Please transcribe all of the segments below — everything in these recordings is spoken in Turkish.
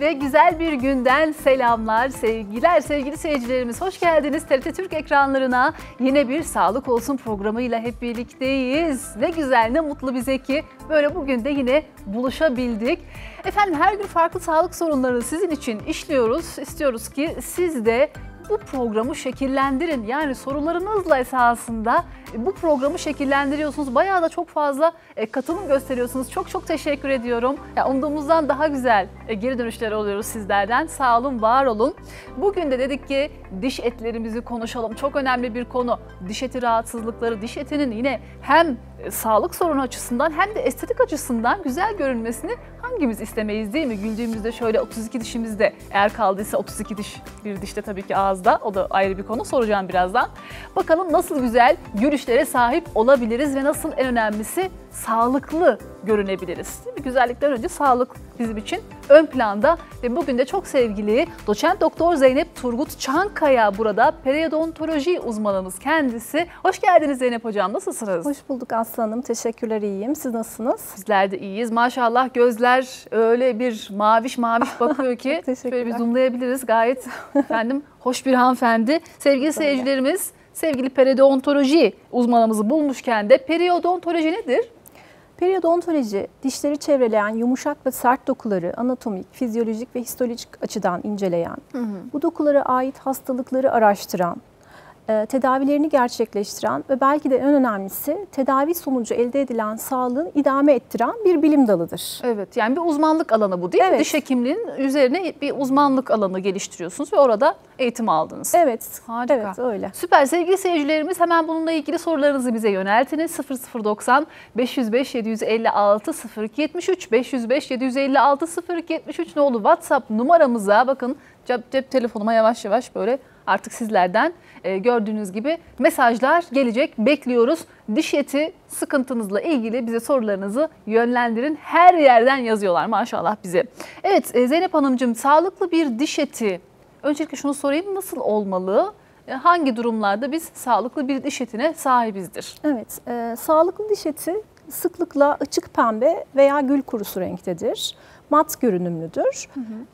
ve güzel bir günden selamlar, sevgiler sevgili seyircilerimiz. Hoş geldiniz TRT Türk ekranlarına. Yine bir Sağlık Olsun programıyla hep birlikteyiz. Ne güzel, ne mutlu bize ki böyle bugün de yine buluşabildik. Efendim her gün farklı sağlık sorunlarını sizin için işliyoruz. İstiyoruz ki siz de bu programı şekillendirin. Yani sorularınızla esasında bu programı şekillendiriyorsunuz. Bayağı da çok fazla katılım gösteriyorsunuz. Çok teşekkür ediyorum. Ya, umduğumuzdan daha güzel geri dönüşler alıyoruz sizlerden. Sağ olun, var olun. Bugün de dedik ki diş etlerimizi konuşalım. Çok önemli bir konu. Diş eti rahatsızlıkları, diş etinin yine hem sağlık sorunu açısından hem de estetik açısından güzel görünmesini hangimiz istemeyiz değil mi? Güldüğümüzde şöyle 32 dişimizde, eğer kaldıysa 32 diş, bir dişte tabii ki ağızda, o da ayrı bir konu, soracağım birazdan. Bakalım nasıl güzel gülüşlere sahip olabiliriz ve nasıl en önemlisi sağlıklı görünebiliriz. Değil mi? Güzellikten önce sağlık bizim için ön planda ve bugün de çok sevgili doçent doktor Zeynep Turgut Çankaya burada, periodontoloji uzmanımız kendisi. Hoş geldiniz Zeynep hocam, nasılsınız? Hoş bulduk Aslı Hanım, teşekkürler, iyiyim. Siz nasılsınız? Bizler de iyiyiz. Maşallah gözler öyle bir maviş bakıyor ki şöyle bir zoomlayabiliriz. Gayet efendim hoş bir hanımefendi. Sevgili seyircilerimiz, sevgili periodontoloji uzmanımızı bulmuşken de periodontoloji nedir? Periodontoloji, dişleri çevreleyen yumuşak ve sert dokuları anatomik, fizyolojik ve histolojik açıdan inceleyen, bu dokulara ait hastalıkları araştıran, tedavilerini gerçekleştiren ve belki de en önemlisi tedavi sonucu elde edilen sağlığı idame ettiren bir bilim dalıdır. Evet, yani bir uzmanlık alanı bu değil mi? Diş hekimliğinin üzerine bir uzmanlık alanı geliştiriyorsunuz ve orada eğitim aldınız. Evet, harika. Evet, öyle. Süper, sevgili seyircilerimiz, hemen bununla ilgili sorularınızı bize yöneltiniz. 0090 505 756 0273 505 756 0273 nolu WhatsApp numaramıza bakın, cep telefonuma yavaş yavaş böyle artık sizlerden gördüğünüz gibi mesajlar gelecek. Bekliyoruz. Diş eti sıkıntınızla ilgili bize sorularınızı yönlendirin. Her yerden yazıyorlar maşallah bize. Evet Zeynep Hanımcığım, sağlıklı bir diş eti, öncelikle şunu sorayım, nasıl olmalı? Hangi durumlarda biz sağlıklı bir diş etine sahibizdir? Evet, sağlıklı diş eti sıklıkla açık pembe veya gül kurusu renktedir. Mat görünümlüdür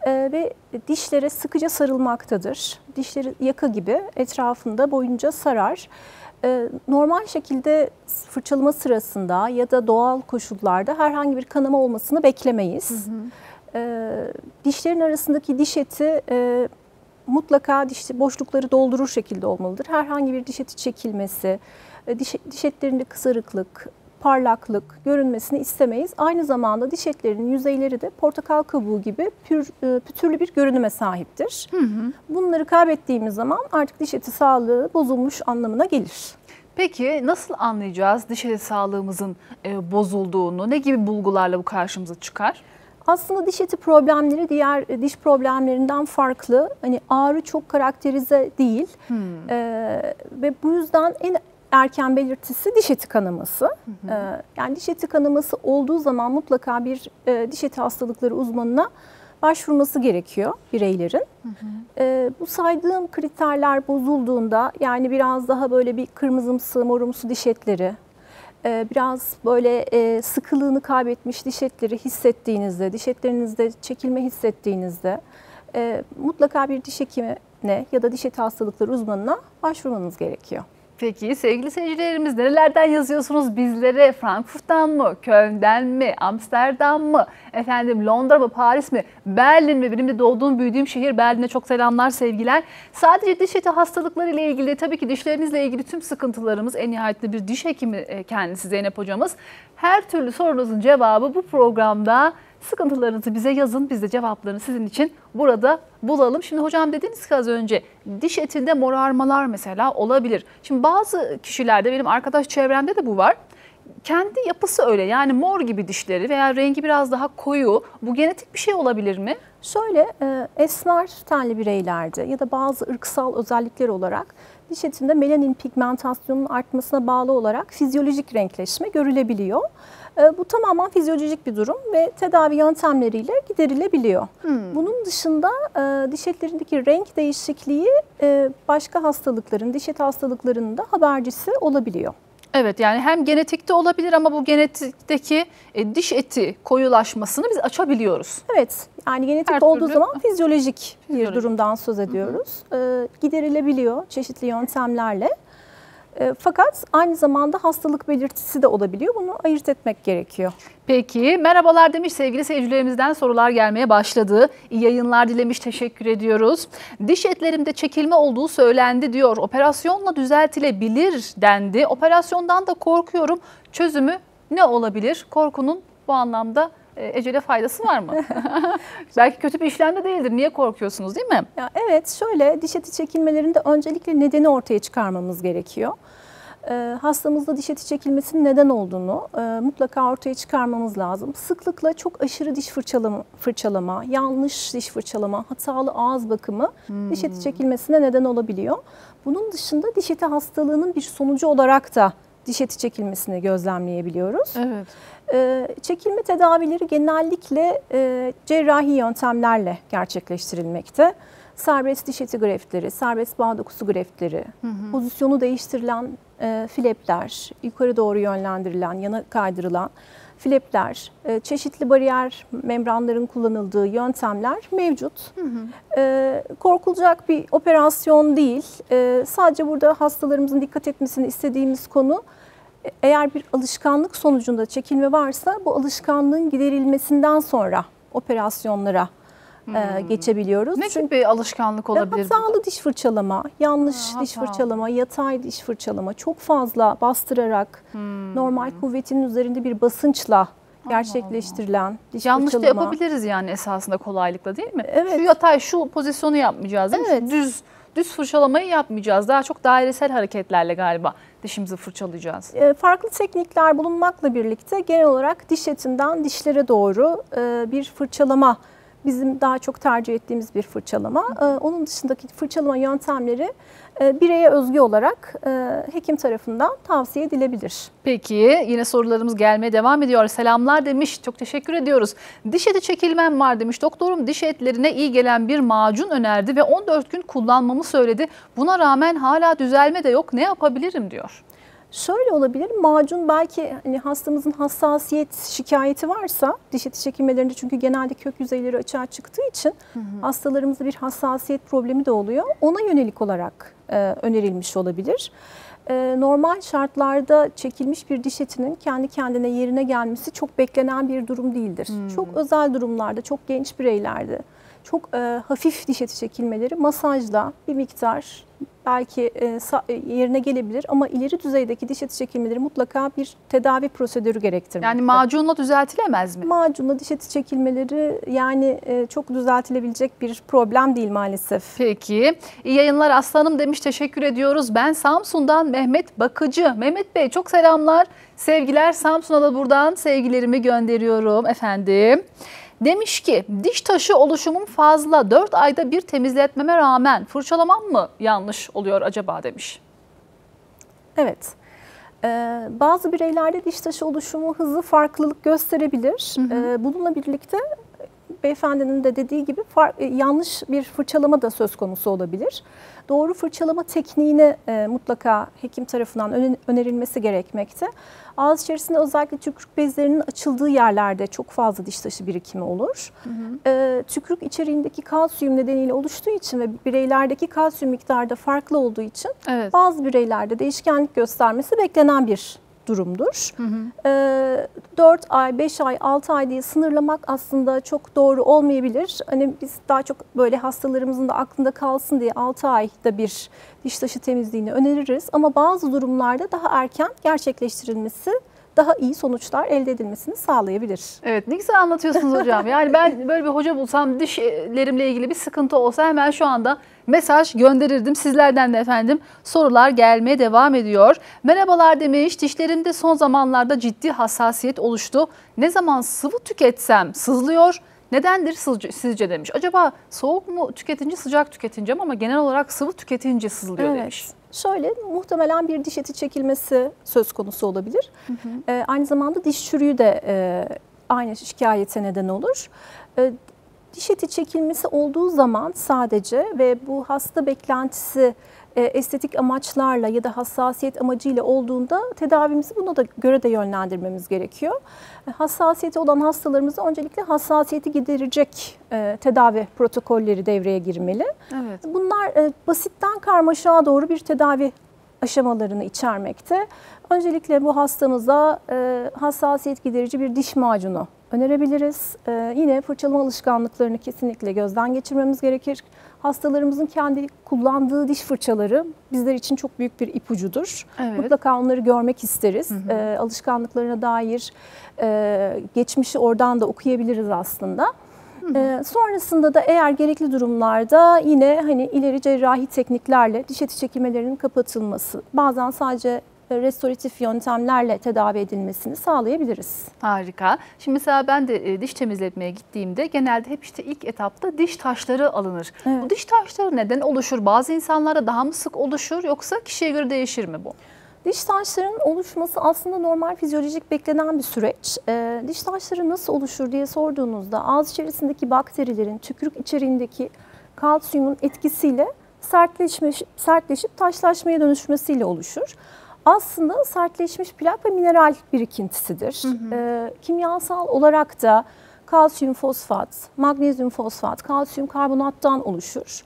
ve dişlere sıkıca sarılmaktadır. Dişleri yaka gibi etrafında boyunca sarar. Normal şekilde fırçalama sırasında ya da doğal koşullarda herhangi bir kanama olmasını beklemeyiz. Dişlerin arasındaki diş eti mutlaka boşlukları doldurur şekilde olmalıdır. Herhangi bir diş eti çekilmesi, diş etlerinde kızarıklık, parlaklık görünmesini istemeyiz. Aynı zamanda diş etlerinin yüzeyleri de portakal kabuğu gibi pütürlü bir görünüme sahiptir. Bunları kaybettiğimiz zaman artık diş eti sağlığı bozulmuş anlamına gelir. Peki nasıl anlayacağız diş eti sağlığımızın bozulduğunu? Ne gibi bulgularla bu karşımıza çıkar? Aslında diş eti problemleri diğer diş problemlerinden farklı. Hani ağrı çok karakterize değil ve bu yüzden en erken belirtisi diş eti kanaması. Yani diş eti kanaması olduğu zaman mutlaka bir diş eti hastalıkları uzmanına başvurması gerekiyor bireylerin. Bu saydığım kriterler bozulduğunda, yani biraz daha böyle bir kırmızımsı, morumsu diş etleri, biraz böyle sıkılığını kaybetmiş diş etleri hissettiğinizde, diş etlerinizde çekilme hissettiğinizde mutlaka bir diş hekimine ya da diş eti hastalıkları uzmanına başvurmanız gerekiyor. Peki sevgili seyircilerimiz, nerelerden yazıyorsunuz bizlere? Frankfurt'tan mı, Köln'den mi, Amsterdam mı, efendim Londra mı, Paris mi, Berlin mi? Benim de doğduğum, büyüdüğüm şehir Berlin'e çok selamlar, sevgiler. Sadece diş eti hastalıkları ile ilgili, tabii ki dişlerinizle ilgili tüm sıkıntılarımız, en nihayetinde bir diş hekimi kendisi Zeynep hocamız. Her türlü sorunuzun cevabı bu programda. Sıkıntılarınızı bize yazın, biz de cevaplarını sizin için burada bulalım. Şimdi hocam dediniz ki az önce, diş etinde morarmalar mesela olabilir. Şimdi bazı kişilerde, benim arkadaş çevremde de bu var. Kendi yapısı öyle, yani mor gibi dişleri veya rengi biraz daha koyu. Bu genetik bir şey olabilir mi? Şöyle, esmer tenli bireylerde ya da bazı ırksal özellikler olarak diş etinde melanin pigmentasyonunun artmasına bağlı olarak fizyolojik renkleşme görülebiliyor. Bu tamamen fizyolojik bir durum ve tedavi yöntemleriyle giderilebiliyor. Bunun dışında diş etlerindeki renk değişikliği başka hastalıkların, diş eti hastalıklarının da habercisi olabiliyor. Evet, yani hem genetikte olabilir ama bu genetikteki diş eti koyulaşmasını biz açabiliyoruz. Evet, yani genetik Her olduğu türlü zaman fizyolojik bir durumdan söz ediyoruz. Giderilebiliyor çeşitli yöntemlerle. Fakat aynı zamanda hastalık belirtisi de olabiliyor. Bunu ayırt etmek gerekiyor. Peki, merhabalar demiş sevgili seyircilerimizden sorular gelmeye başladı. İyi yayınlar dilemiş, teşekkür ediyoruz. Diş etlerimde çekilme olduğu söylendi diyor. Operasyonla düzeltilebilir dendi. Operasyondan da korkuyorum. Çözümü ne olabilir? Korkunun bu anlamda ecele faydası var mı? Belki kötü bir işlem de değildir. Niye korkuyorsunuz, değil mi? Ya evet, şöyle diş eti çekilmelerinde öncelikle nedeni ortaya çıkarmamız gerekiyor. Hastamızda diş eti çekilmesinin neden olduğunu mutlaka ortaya çıkarmamız lazım. Sıklıkla çok aşırı diş fırçalama, yanlış diş fırçalama, hatalı ağız bakımı diş eti çekilmesine neden olabiliyor. Bunun dışında diş eti hastalığının bir sonucu olarak da diş eti çekilmesini gözlemleyebiliyoruz. Evet. Çekilme tedavileri genellikle cerrahi yöntemlerle gerçekleştirilmekte. Serbest diş eti greftleri, serbest bağ dokusu greftleri, pozisyonu değiştirilen flepler, yukarı doğru yönlendirilen, yana kaydırılan flepler, çeşitli bariyer membranların kullanıldığı yöntemler mevcut. Korkulacak bir operasyon değil. Sadece burada hastalarımızın dikkat etmesini istediğimiz konu, eğer bir alışkanlık sonucunda çekilme varsa bu alışkanlığın giderilmesinden sonra operasyonlara geçebiliyoruz. Ne gibi bir alışkanlık olabilir? Hatalı diş fırçalama, yanlış diş fırçalama, yatay diş fırçalama, çok fazla bastırarak normal kuvvetinin üzerinde bir basınçla gerçekleştirilen diş yanlış fırçalama. da yapabiliriz yani esasında kolaylıkla, değil mi? Evet. Şu yatay, şu pozisyonu yapmayacağız, değil mi? Evet. Düz fırçalamayı yapmayacağız. Daha çok dairesel hareketlerle galiba dişimizi fırçalayacağız. Farklı teknikler bulunmakla birlikte genel olarak diş etinden dişlere doğru bir fırçalama bizim daha çok tercih ettiğimiz bir fırçalama. Onun dışındaki fırçalama yöntemleri bireye özgü olarak hekim tarafından tavsiye edilebilir. Peki, yine sorularımız gelmeye devam ediyor. Selamlar demiş. Çok teşekkür ediyoruz. Diş eti çekilmem var demiş. Doktorum diş etlerine iyi gelen bir macun önerdi ve 14 gün kullanmamı söyledi. Buna rağmen hala düzelme de yok. Ne yapabilirim diyor. Şöyle olabilir, macun belki hani hastamızın hassasiyet şikayeti varsa diş eti çekilmelerinde, çünkü genelde kök yüzeyleri açığa çıktığı için hastalarımızda bir hassasiyet problemi de oluyor. Ona yönelik olarak önerilmiş olabilir. Normal şartlarda çekilmiş bir diş etinin kendi kendine yerine gelmesi çok beklenen bir durum değildir. Çok özel durumlarda, çok genç bireylerde çok hafif diş eti çekilmeleri masajla bir miktar belki yerine gelebilir ama ileri düzeydeki diş eti çekilmeleri mutlaka bir tedavi prosedürü gerektirmekte. Yani macunla düzeltilemez mi? Macunla diş eti çekilmeleri yani çok düzeltilebilecek bir problem değil maalesef. Peki. İyi yayınlar aslanım demiş. Teşekkür ediyoruz. Ben Samsun'dan Mehmet Bakıcı. Mehmet Bey çok selamlar. Sevgiler, Samsun'a da buradan sevgilerimi gönderiyorum efendim. Demiş ki diş taşı oluşumum fazla, 4 ayda bir temizletmeme rağmen fırçalamam mı yanlış oluyor acaba demiş. Evet. Bazı bireylerde diş taşı oluşumu hızı farklılık gösterebilir. Bununla birlikte beyefendinin de dediği gibi yanlış bir fırçalama da söz konusu olabilir. Doğru fırçalama tekniğini mutlaka hekim tarafından önerilmesi gerekmekte. Ağız içerisinde özellikle tükürük bezlerinin açıldığı yerlerde çok fazla diş taşı birikimi olur. Tükürük içeriğindeki kalsiyum nedeniyle oluştuğu için ve bireylerdeki kalsiyum miktarı da farklı olduğu için bazı bireylerde değişkenlik göstermesi beklenen bir durumdur. 4 ay, 5 ay, 6 ay diye sınırlamak aslında çok doğru olmayabilir. Hani biz daha çok böyle hastalarımızın da aklında kalsın diye 6 ayda bir diş taşı temizliğini öneririz. Ama bazı durumlarda daha erken gerçekleştirilmesi daha iyi sonuçlar elde edilmesini sağlayabilir. Evet, ne güzel anlatıyorsunuz hocam. Yani ben böyle bir hoca bulsam, dişlerimle ilgili bir sıkıntı olsa hemen şu anda mesaj gönderirdim. Sizlerden de efendim sorular gelmeye devam ediyor. Merhabalar demiş. Dişlerimde son zamanlarda ciddi hassasiyet oluştu. Ne zaman sıvı tüketsem sızlıyor. Nedendir sizce demiş. Acaba soğuk mu tüketince, sıcak tüketince mi, ama genel olarak sıvı tüketince sızlıyor demiş. Şöyle, muhtemelen bir diş eti çekilmesi söz konusu olabilir. Aynı zamanda diş çürüğü de aynı şikayete neden olur. Diş eti çekilmesi olduğu zaman sadece ve bu hasta beklentisi estetik amaçlarla ya da hassasiyet amacıyla olduğunda tedavimizi buna da göre de yönlendirmemiz gerekiyor. Hassasiyeti olan hastalarımızda öncelikle hassasiyeti giderecek tedavi protokolleri devreye girmeli. Evet. Bunlar basitten karmaşığa doğru bir tedavi aşamalarını içermekte. Öncelikle bu hastamıza hassasiyet giderici bir diş macunu önerebiliriz. Yine fırçalama alışkanlıklarını kesinlikle gözden geçirmemiz gerekir. Hastalarımızın kendi kullandığı diş fırçaları bizler için çok büyük bir ipucudur. Evet. Mutlaka onları görmek isteriz. Alışkanlıklarına dair geçmişi oradan da okuyabiliriz aslında. Sonrasında da eğer gerekli durumlarda yine hani ileri cerrahi tekniklerle diş eti çekilmelerinin kapatılması, bazen sadece restoratif yöntemlerle tedavi edilmesini sağlayabiliriz. Harika. Şimdi mesela ben de diş temizletmeye gittiğimde genelde hep işte ilk etapta diş taşları alınır. Evet. Bu diş taşları neden oluşur? Bazı insanlarda daha mı sık oluşur yoksa kişiye göre değişir mi bu? Diş taşlarının oluşması aslında normal fizyolojik beklenen bir süreç. Diş taşları nasıl oluşur diye sorduğunuzda ağız içerisindeki bakterilerin tükürük içeriğindeki kalsiyumun etkisiyle sertleşip taşlaşmaya dönüşmesiyle oluşur. Aslında sertleşmiş plak ve mineral birikintisidir. Kimyasal olarak da kalsiyum fosfat, magnezyum fosfat, kalsiyum karbonattan oluşur.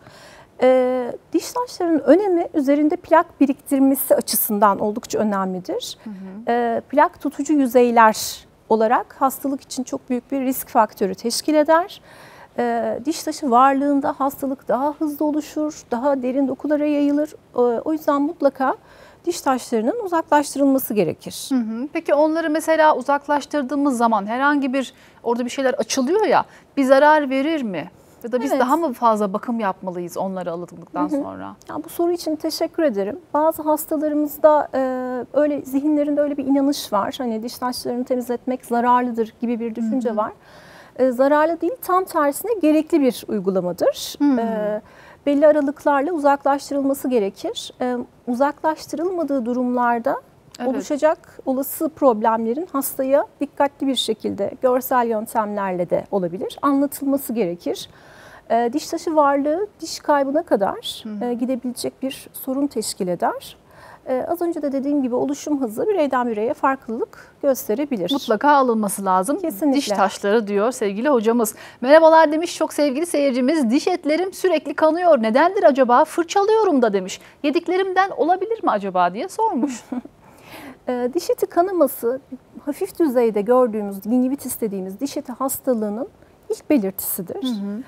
Diş taşlarının önemi üzerinde plak biriktirmesi açısından oldukça önemlidir. Plak tutucu yüzeyler olarak hastalık için çok büyük bir risk faktörü teşkil eder. Diş taşı varlığında hastalık daha hızlı oluşur, daha derin dokulara yayılır. O yüzden mutlaka diş taşlarının uzaklaştırılması gerekir. Peki onları mesela uzaklaştırdığımız zaman herhangi bir orada bir şeyler açılıyor ya, bir zarar verir mi? Ya da biz Evet. daha mı fazla bakım yapmalıyız onları alındıktan sonra? Ya bu soru için teşekkür ederim. Bazı hastalarımızda öyle zihinlerinde öyle bir inanış var. Hani diş taşlarını temizletmek zararlıdır gibi bir düşünce var. Zararlı değil, tam tersine gerekli bir uygulamadır. Belli aralıklarla uzaklaştırılması gerekir. Uzaklaştırılmadığı durumlarda oluşacak olası problemlerin hastaya dikkatli bir şekilde görsel yöntemlerle de olabilir, anlatılması gerekir. Diş taşı varlığı diş kaybına kadar gidebilecek bir sorun teşkil eder. Az önce de dediğim gibi oluşum hızı bireyden bireye farklılık gösterebilir. Mutlaka alınması lazım. Kesinlikle. Diş taşları diyor sevgili hocamız. Merhabalar demiş çok sevgili seyircimiz. Diş etlerim sürekli kanıyor. Nedendir acaba? Fırçalıyorum da demiş. Yediklerimden olabilir mi acaba diye sormuş. Diş eti kanaması hafif düzeyde gördüğümüz gingivitis dediğimiz diş eti hastalığının ilk belirtisidir.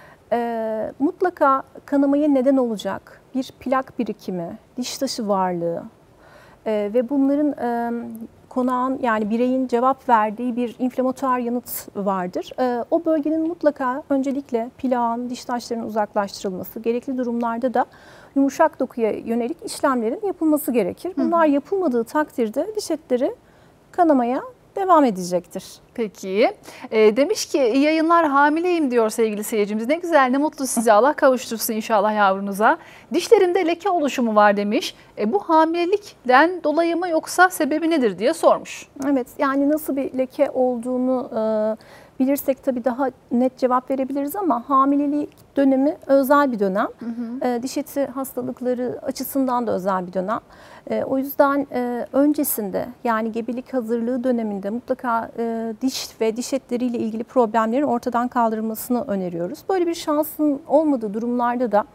Mutlaka kanamaya neden olacak bir plak birikimi, diş taşı varlığı ve bunların konağın yani bireyin cevap verdiği bir inflamatuar yanıt vardır. O bölgenin mutlaka öncelikle plağın, diş taşlarının uzaklaştırılması, gerekli durumlarda da yumuşak dokuya yönelik işlemlerin yapılması gerekir. Bunlar yapılmadığı takdirde diş etleri kanamaya devam edecektir. Peki. Demiş ki iyi yayınlar, hamileyim diyor sevgili seyircimiz. Ne güzel, ne mutlu size. Allah kavuştursun inşallah yavrunuza. Dişlerimde leke oluşumu var demiş. Bu hamilelikten dolayı mı yoksa sebebi nedir diye sormuş. Evet, yani nasıl bir leke olduğunu bilirsek tabii daha net cevap verebiliriz ama hamilelik dönemi özel bir dönem. Diş eti hastalıkları açısından da özel bir dönem. O yüzden öncesinde yani gebelik hazırlığı döneminde mutlaka diş ve diş etleriyle ilgili problemlerin ortadan kaldırılmasını öneriyoruz. Böyle bir şansın olmadığı durumlarda da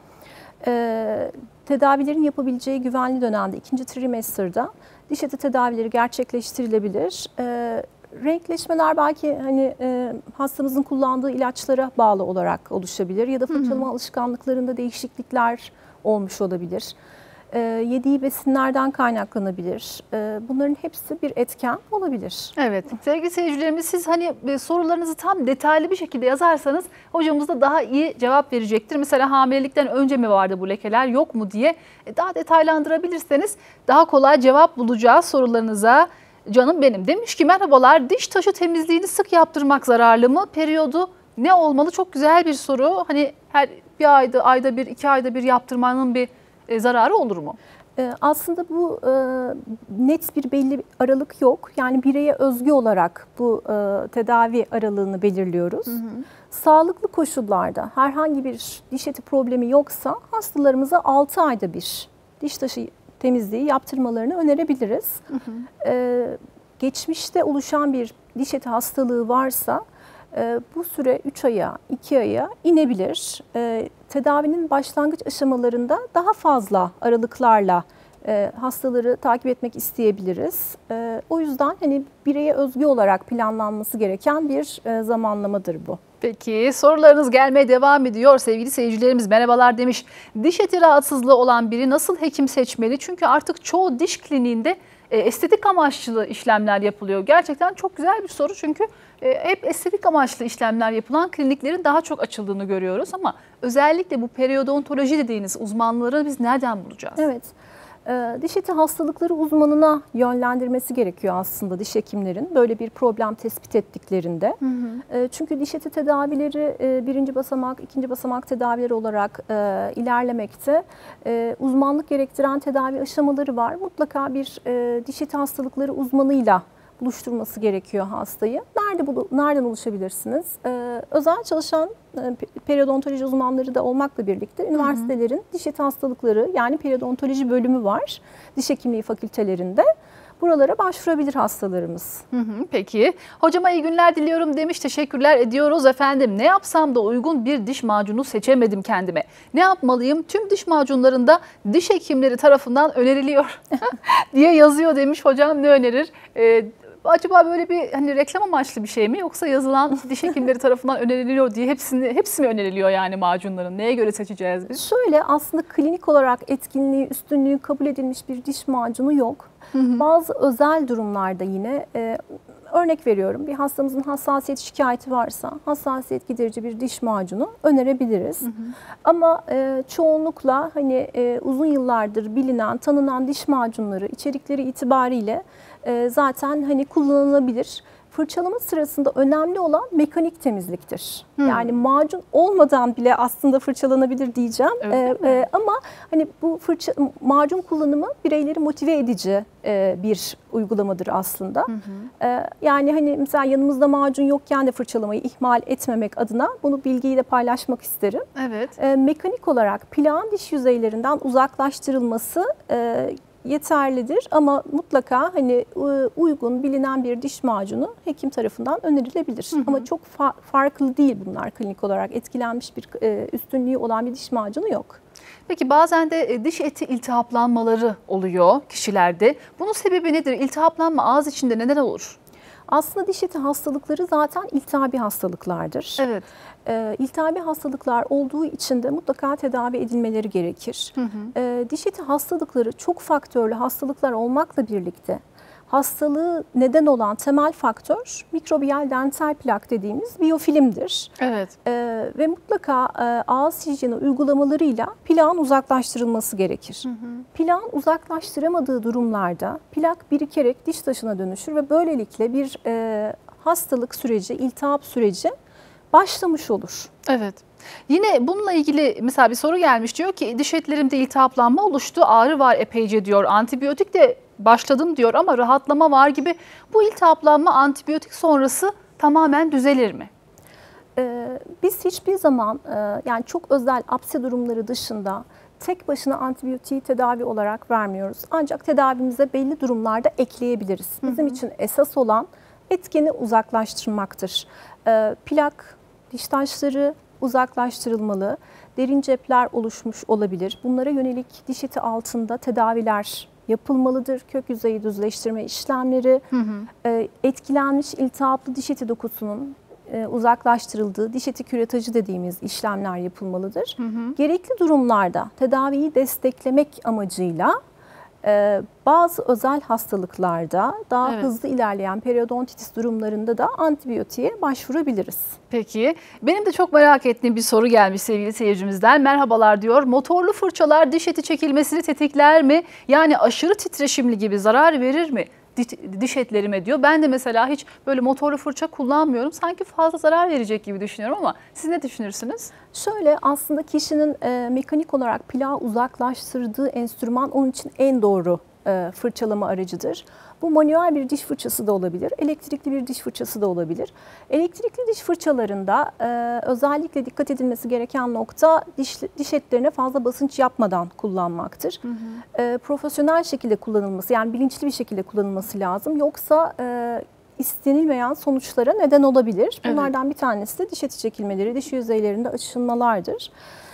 tedavilerin yapabileceği güvenli dönemde, ikinci trimester'da diş eti tedavileri gerçekleştirilebilir. Renkleşmeler belki hani hastamızın kullandığı ilaçlara bağlı olarak oluşabilir ya da fırçalama alışkanlıklarında değişiklikler olmuş olabilir. Yediği besinlerden kaynaklanabilir. Bunların hepsi bir etken olabilir. Evet. Sevgili seyircilerimiz, siz hani sorularınızı tam detaylı bir şekilde yazarsanız hocamız da daha iyi cevap verecektir. Mesela hamilelikten önce mi vardı bu lekeler, yok mu diye daha detaylandırabilirseniz daha kolay cevap bulacağız sorularınıza. Canım benim demiş ki merhabalar, diş taşı temizliğini sık yaptırmak zararlı mı? Periyodu ne olmalı? Çok güzel bir soru. Hani her bir ayda bir, 2 ayda bir yaptırmanın bir zararı olur mu? Aslında bu net bir belli aralık yok. Yani bireye özgü olarak bu tedavi aralığını belirliyoruz. Sağlıklı koşullarda herhangi bir diş eti problemi yoksa hastalarımıza 6 ayda bir diş taşı temizliği yaptırmalarını önerebiliriz. Geçmişte oluşan bir diş eti hastalığı varsa bu süre 3 aya, 2 aya inebilir. Tedavinin başlangıç aşamalarında daha fazla aralıklarla hastaları takip etmek isteyebiliriz. O yüzden hani bireye özgü olarak planlanması gereken bir zamanlamadır bu. Peki sorularınız gelmeye devam ediyor. Sevgili seyircilerimiz merhabalar demiş. Diş eti rahatsızlığı olan biri nasıl hekim seçmeli? Çünkü artık çoğu diş kliniğinde estetik amaçlı işlemler yapılıyor. Gerçekten çok güzel bir soru çünkü hep estetik amaçlı işlemler yapılan kliniklerin daha çok açıldığını görüyoruz. Ama özellikle bu periodontoloji dediğiniz uzmanları biz nereden bulacağız? Evet. Diş eti hastalıkları uzmanına yönlendirmesi gerekiyor aslında diş hekimlerin böyle bir problem tespit ettiklerinde. Çünkü diş eti tedavileri birinci basamak, ikinci basamak tedavileri olarak ilerlemekte. Uzmanlık gerektiren tedavi aşamaları var. Mutlaka bir diş eti hastalıkları uzmanıyla buluşturması gerekiyor hastayı. Nereden ulaşabilirsiniz? Özel çalışan periodontoloji uzmanları da olmakla birlikte üniversitelerin diş eti hastalıkları yani periodontoloji bölümü var diş hekimliği fakültelerinde. Buralara başvurabilir hastalarımız. Peki. Hocama iyi günler diliyorum demiş. Teşekkürler ediyoruz efendim. Ne yapsam da uygun bir diş macunu seçemedim kendime. Ne yapmalıyım? Tüm diş macunlarında diş hekimleri tarafından öneriliyor diye yazıyor demiş. Hocam ne önerir? Acaba böyle bir hani reklam amaçlı bir şey mi yoksa yazılan diş hekimleri tarafından öneriliyor diye hepsi mi öneriliyor yani macunların? Neye göre seçeceğiz biz? Şöyle aslında klinik olarak etkinliği, üstünlüğü kabul edilmiş bir diş macunu yok. Bazı özel durumlarda yine örnek veriyorum bir hastamızın hassasiyet şikayeti varsa hassasiyet giderici bir diş macunu önerebiliriz. Ama çoğunlukla hani uzun yıllardır bilinen, tanınan diş macunları içerikleri itibariyle zaten hani kullanılabilir. Fırçalama sırasında önemli olan mekanik temizliktir. Yani macun olmadan bile aslında fırçalanabilir diyeceğim. Ama hani bu macun kullanımı bireyleri motive edici bir uygulamadır aslında. Yani hani mesela yanımızda macun yokken de fırçalamayı ihmal etmemek adına bunu bilgiyi de paylaşmak isterim. Evet. Mekanik olarak plağın diş yüzeylerinden uzaklaştırılması yeterlidir ama mutlaka hani uygun bilinen bir diş macunu hekim tarafından önerilebilir. Ama çok farklı değil bunlar klinik olarak etkilenmiş bir üstünlüğü olan bir diş macunu yok. Peki bazen de diş eti iltihaplanmaları oluyor kişilerde. Bunun sebebi nedir? İltihaplanma ağız içinde neden olur? Aslında diş eti hastalıkları zaten iltihabi hastalıklardır. Evet. İltihabi hastalıklar olduğu için de mutlaka tedavi edilmeleri gerekir. Diş eti hastalıkları çok faktörlü hastalıklar olmakla birlikte hastalığı neden olan temel faktör mikrobiyal dental plak dediğimiz biyofilmdir. Evet. Ve mutlaka ağız hijyeni uygulamalarıyla plağın uzaklaştırılması gerekir. Plağın uzaklaştıramadığı durumlarda plak birikerek diş taşına dönüşür ve böylelikle bir hastalık süreci, iltihap süreci başlamış olur. Evet. Yine bununla ilgili mesela bir soru gelmiş, diyor ki diş etlerimde iltihaplanma oluştu, ağrı var epeyce diyor, antibiyotik de başladım diyor ama rahatlama var gibi. Bu iltihaplanma antibiyotik sonrası tamamen düzelir mi? Biz hiçbir zaman yani çok özel apse durumları dışında tek başına antibiyotiği tedavi olarak vermiyoruz. Ancak tedavimize belli durumlarda ekleyebiliriz. Bizim için esas olan etkeni uzaklaştırmaktır. Plak, diş taşları uzaklaştırılmalı. Derin cepler oluşmuş olabilir. Bunlara yönelik diş eti altında tedaviler yapılmalıdır. Kök yüzeyi düzleştirme işlemleri, etkilenmiş iltihaplı diş eti dokusunun uzaklaştırıldığı diş eti küretacı dediğimiz işlemler yapılmalıdır. Gerekli durumlarda tedaviyi desteklemek amacıyla bazı özel hastalıklarda daha hızlı ilerleyen periodontitis durumlarında da antibiyotiğe başvurabiliriz. Peki, benim de çok merak ettiğim bir soru gelmiş sevgili seyircimizden. Merhabalar diyor. Motorlu fırçalar diş eti çekilmesini tetikler mi? Yani aşırı titreşimli gibi zarar verir mi diş etlerime diyor. Ben de mesela hiç böyle motorlu fırça kullanmıyorum. Sanki fazla zarar verecek gibi düşünüyorum ama siz ne düşünürsünüz? Şöyle aslında kişinin mekanik olarak plağı uzaklaştırdığı enstrüman onun için en doğru fırçalama aracıdır. Bu manuel bir diş fırçası da olabilir, elektrikli bir diş fırçası da olabilir. Elektrikli diş fırçalarında özellikle dikkat edilmesi gereken nokta diş etlerine fazla basınç yapmadan kullanmaktır. Profesyonel şekilde kullanılması, yani bilinçli bir şekilde kullanılması lazım. Yoksa istenilmeyen sonuçlara neden olabilir. Bunlardan bir tanesi de diş eti çekilmeleri, diş yüzeylerinde aşınmalardır.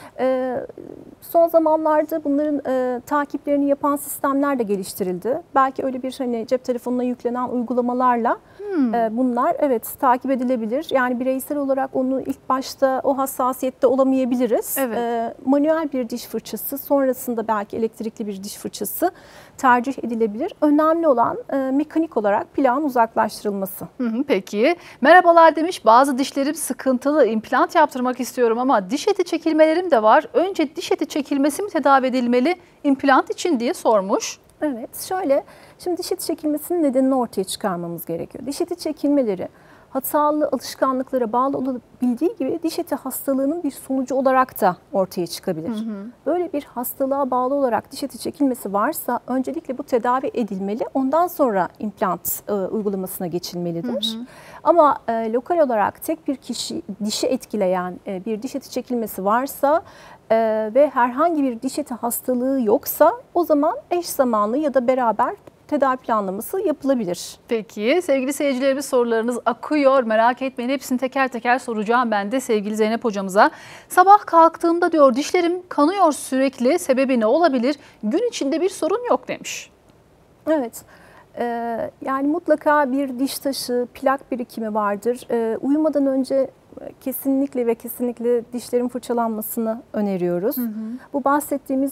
Son zamanlarda bunların takiplerini yapan sistemler de geliştirildi. Belki öyle bir hani cep telefonuna yüklenen uygulamalarla bunlar takip edilebilir. Yani bireysel olarak onu ilk başta o hassasiyette olamayabiliriz. Manuel bir diş fırçası, sonrasında belki elektrikli bir diş fırçası tercih edilebilir. Önemli olan mekanik olarak plağın uzaklaştırılması. Peki. Merhabalar demiş, bazı dişlerim sıkıntılı, implant yaptırmak istiyorum ama diş eti çekilmelerim de var. Önce diş eti çekilmesi mi tedavi edilmeli implant için diye sormuş. Evet, şöyle, şimdi diş eti çekilmesinin nedenini ortaya çıkarmamız gerekiyor. Diş eti çekilmeleri hatalı alışkanlıklara bağlı olabildiği gibi diş eti hastalığının bir sonucu olarak da ortaya çıkabilir. Böyle bir hastalığa bağlı olarak diş eti çekilmesi varsa öncelikle bu tedavi edilmeli, ondan sonra implant uygulamasına geçilmelidir. Ama lokal olarak tek bir kişi dişi etkileyen bir diş eti çekilmesi varsa ve herhangi bir diş eti hastalığı yoksa o zaman eş zamanlı ya da beraber tedavi planlaması yapılabilir. Peki sevgili seyircilerimiz, sorularınız akıyor. Merak etmeyin, hepsini teker teker soracağım ben de sevgili Zeynep hocamıza. Sabah kalktığımda diyor dişlerim kanıyor sürekli, sebebi ne olabilir? Gün içinde bir sorun yok demiş. Evet. Yani mutlaka bir diş taşı, plak birikimi vardır. Uyumadan önce kesinlikle ve kesinlikle dişlerin fırçalanmasını öneriyoruz. Bu bahsettiğimiz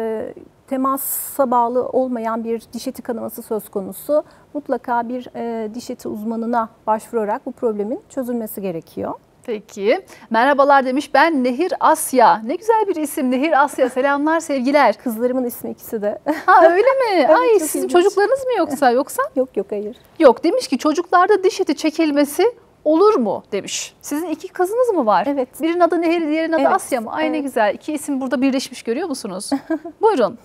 temasa bağlı olmayan bir diş eti kanaması söz konusu. Mutlaka bir diş eti uzmanına başvurarak bu problemin çözülmesi gerekiyor. Peki. Merhabalar demiş, ben Nehir Asya. Ne güzel bir isim, Nehir Asya. Selamlar, sevgiler. Kızlarımın ismi ikisi de. Ha öyle mi? Evet, ay sizin ilginç. çocuklarınız mı yoksa? Yok hayır. Yok, demiş ki çocuklarda diş eti çekilmesi olur mu demiş. Sizin iki kızınız mı var? Evet. Birinin adı Nehir, diğerinin adı Evet, Asya mı? Ay ne güzel. İki isim burada birleşmiş, görüyor musunuz? Buyurun.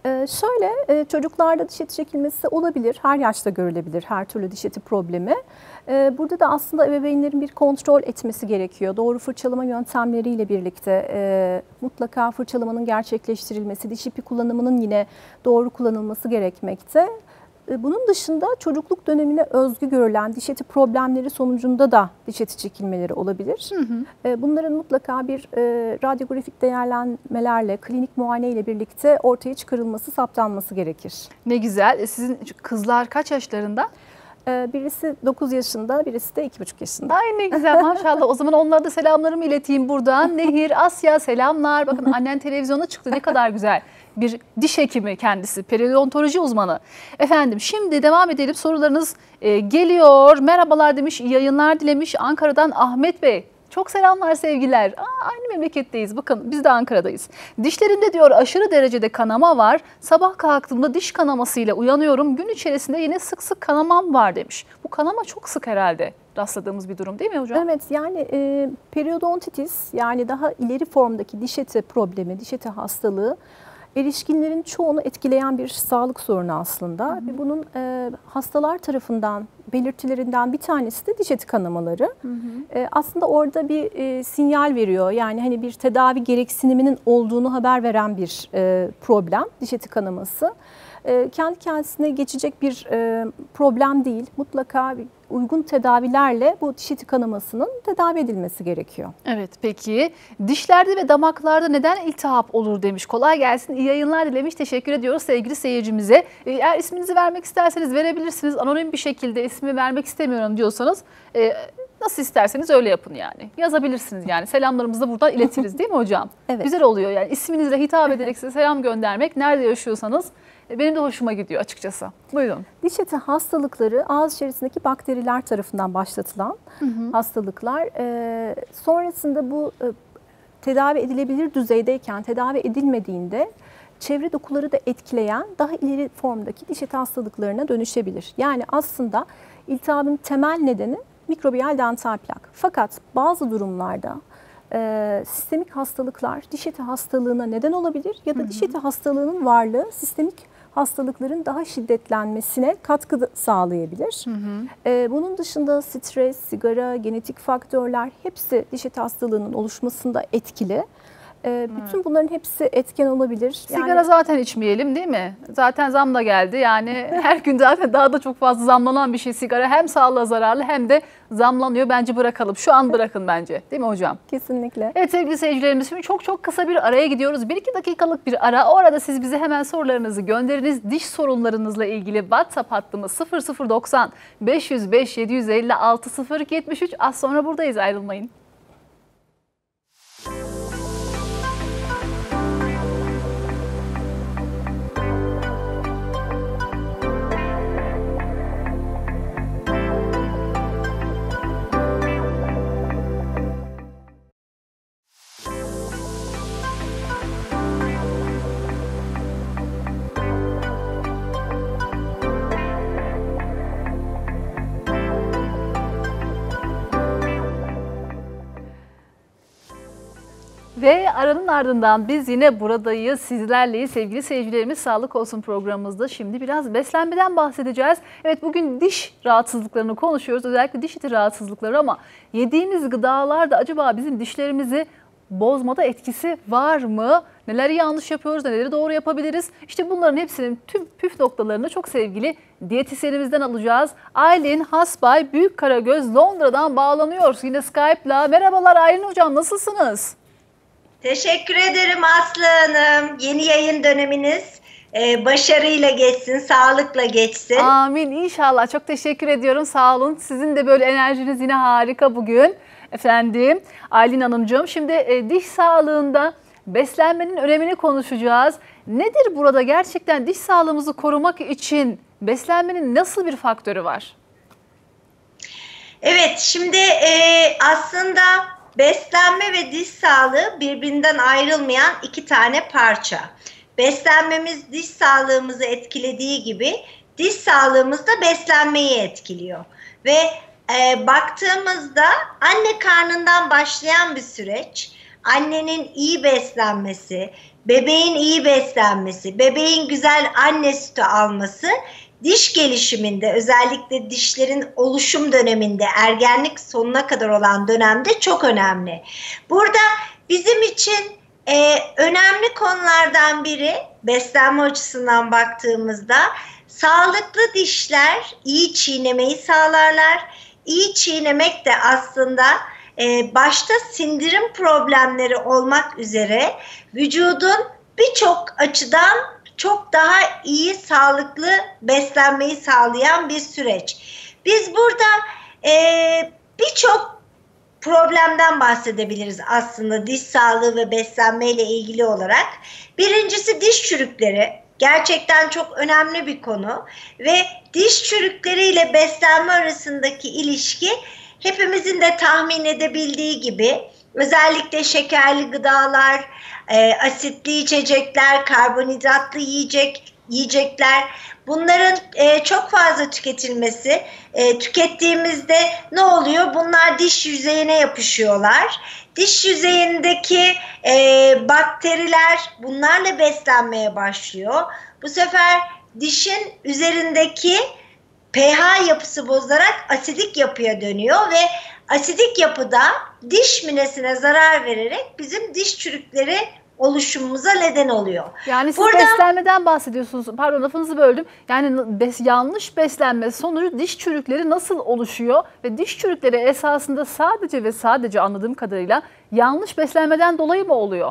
Şöyle, çocuklarda diş eti çekilmesi olabilir. Her yaşta görülebilir her türlü diş eti problemi. Burada da aslında ebeveynlerin bir kontrol etmesi gerekiyor. Doğru fırçalama yöntemleriyle birlikte mutlaka fırçalamanın gerçekleştirilmesi, diş ipi kullanımının yine doğru kullanılması gerekmekte. Bunun dışında çocukluk dönemine özgü görülen diş eti problemleri sonucunda da diş eti çekilmeleri olabilir. Bunların mutlaka bir radyografik değerlenmelerle, klinik muayene ile birlikte ortaya çıkarılması, saptanması gerekir. Ne güzel. Sizin kızlar kaç yaşlarında? Birisi 9 yaşında, birisi de 2,5 yaşında. Ay ne güzel, maşallah. O zaman onlara da selamlarımı ileteyim buradan. Nehir, Asya selamlar. Bakın annen televizyona çıktı, ne kadar güzel. Bir diş hekimi kendisi, periodontoloji uzmanı. Efendim şimdi devam edelim, sorularınız geliyor. Merhabalar demiş, iyi yayınlar dilemiş Ankara'dan Ahmet Bey. Çok selamlar, sevgiler. Aynı memleketteyiz. Bakın biz de Ankara'dayız. Dişlerimde diyor aşırı derecede kanama var. Sabah kalktığımda diş kanamasıyla uyanıyorum. Gün içerisinde yine sık sık kanamam var demiş. Bu kanama çok sık herhalde rastladığımız bir durum değil mi hocam? Evet, yani periodontitis, yani daha ileri formdaki diş eti problemi, diş eti hastalığı erişkinlerin çoğunu etkileyen bir sağlık sorunu aslında. Ve bunun hastalar tarafından belirtilerinden bir tanesi de diş eti kanamaları. Aslında orada bir sinyal veriyor. Yani hani bir tedavi gereksiniminin olduğunu haber veren bir problem diş eti kanaması. Kendi kendisine geçecek bir problem değil. Mutlaka uygun tedavilerle bu diş eti kanamasının tedavi edilmesi gerekiyor. Evet, peki dişlerde ve damaklarda neden iltihap olur demiş. Kolay gelsin, iyi yayınlar dilemiş. Teşekkür ediyoruz sevgili seyircimize. Eğer isminizi vermek isterseniz verebilirsiniz. Anonim bir şekilde ismi vermek istemiyorum diyorsanız nasıl isterseniz öyle yapın yani. Yazabilirsiniz yani. Selamlarımızı da buradan iletiriz değil mi hocam? Evet. Güzel oluyor yani isminizle hitap ederek size selam göndermek. Nerede yaşıyorsanız benim de hoşuma gidiyor açıkçası. Buyurun. Diş eti hastalıkları ağız içerisindeki bakteriler tarafından başlatılan hastalıklar. Sonrasında bu tedavi edilebilir düzeydeyken tedavi edilmediğinde çevre dokuları da etkileyen daha ileri formdaki diş eti hastalıklarına dönüşebilir. Yani aslında iltihabın temel nedeni mikrobiyal dental plak. Fakat bazı durumlarda sistemik hastalıklar diş eti hastalığına neden olabilir ya da diş eti hastalığının varlığı sistemik hastalıkların daha şiddetlenmesine katkı sağlayabilir. Bunun dışında stres, sigara, genetik faktörler hepsi diş eti hastalığının oluşmasında etkili. Bütün bunların hepsi etken olabilir. Sigara zaten içmeyelim değil mi? Zaten zam da geldi. Yani her gün zaten daha da çok fazla zamlanan bir şey sigara. Hem sağlığa zararlı hem de zamlanıyor. Bence bırakalım. Şu an bırakın bence. Değil mi hocam? Kesinlikle. Evet sevgili seyircilerimiz, şimdi çok kısa bir araya gidiyoruz. 1-2 dakikalık bir ara. O arada siz bize hemen sorularınızı gönderiniz. Diş sorunlarınızla ilgili WhatsApp hattımız 0090 505 756 0273. Az sonra buradayız, ayrılmayın. Ve aranın ardından biz yine buradayız, sizlerleyiz sevgili seyircilerimiz. Sağlık Olsun programımızda şimdi biraz beslenmeden bahsedeceğiz. Evet, bugün diş rahatsızlıklarını konuşuyoruz, özellikle diş eti rahatsızlıkları, ama yediğimiz gıdalarda acaba bizim dişlerimizi bozmada etkisi var mı? Neleri yanlış yapıyoruz, neleri doğru yapabiliriz? İşte bunların hepsinin tüm püf noktalarını çok sevgili diyetisyenimizden alacağız. Aylin Hasbay Büyük Karagöz Londra'dan bağlanıyor yine Skype'la. Merhabalar Aylin Hocam, nasılsınız? Teşekkür ederim Aslı Hanım. Yeni yayın döneminiz başarıyla geçsin, sağlıkla geçsin. Amin inşallah. Çok teşekkür ediyorum. Sağ olun. Sizin de böyle enerjiniz yine harika bugün. Efendim Aylin Hanımcığım, şimdi diş sağlığında beslenmenin önemini konuşacağız. Nedir burada gerçekten diş sağlığımızı korumak için beslenmenin nasıl bir faktörü var? Evet, şimdi aslında beslenme ve diş sağlığı birbirinden ayrılmayan iki tane parça. Beslenmemiz diş sağlığımızı etkilediği gibi diş sağlığımız da beslenmeyi etkiliyor. Ve baktığımızda anne karnından başlayan bir süreç, annenin iyi beslenmesi, bebeğin iyi beslenmesi, bebeğin güzel anne sütü alması diş gelişiminde, özellikle dişlerin oluşum döneminde, ergenlik sonuna kadar olan dönemde çok önemli. Burada bizim için önemli konulardan biri, beslenme açısından baktığımızda, sağlıklı dişler iyi çiğnemeyi sağlarlar. İyi çiğnemek de aslında başta sindirim problemleri olmak üzere vücudun birçok açıdan çok daha iyi, sağlıklı beslenmeyi sağlayan bir süreç. Biz burada birçok problemden bahsedebiliriz aslında diş sağlığı ve beslenme ile ilgili olarak. Birincisi diş çürükleri. Gerçekten çok önemli bir konu ve diş çürükleri ile beslenme arasındaki ilişki hepimizin de tahmin edebildiği gibi özellikle şekerli gıdalar, asitli içecekler, karbonhidratlı yiyecekler, bunların çok fazla tüketilmesi, tükettiğimizde ne oluyor? Bunlar diş yüzeyine yapışıyorlar. Diş yüzeyindeki bakteriler bunlarla beslenmeye başlıyor. Bu sefer dişin üzerindeki pH yapısı bozularak asidik yapıya dönüyor ve asidik yapıda diş minesine zarar vererek bizim diş çürükleri oluşumumuza neden oluyor. Yani siz beslenmeden bahsediyorsunuz. Pardon, lafınızı böldüm. Yani yanlış beslenme sonucu diş çürükleri nasıl oluşuyor? Ve diş çürükleri esasında sadece ve sadece anladığım kadarıyla yanlış beslenmeden dolayı mı oluyor?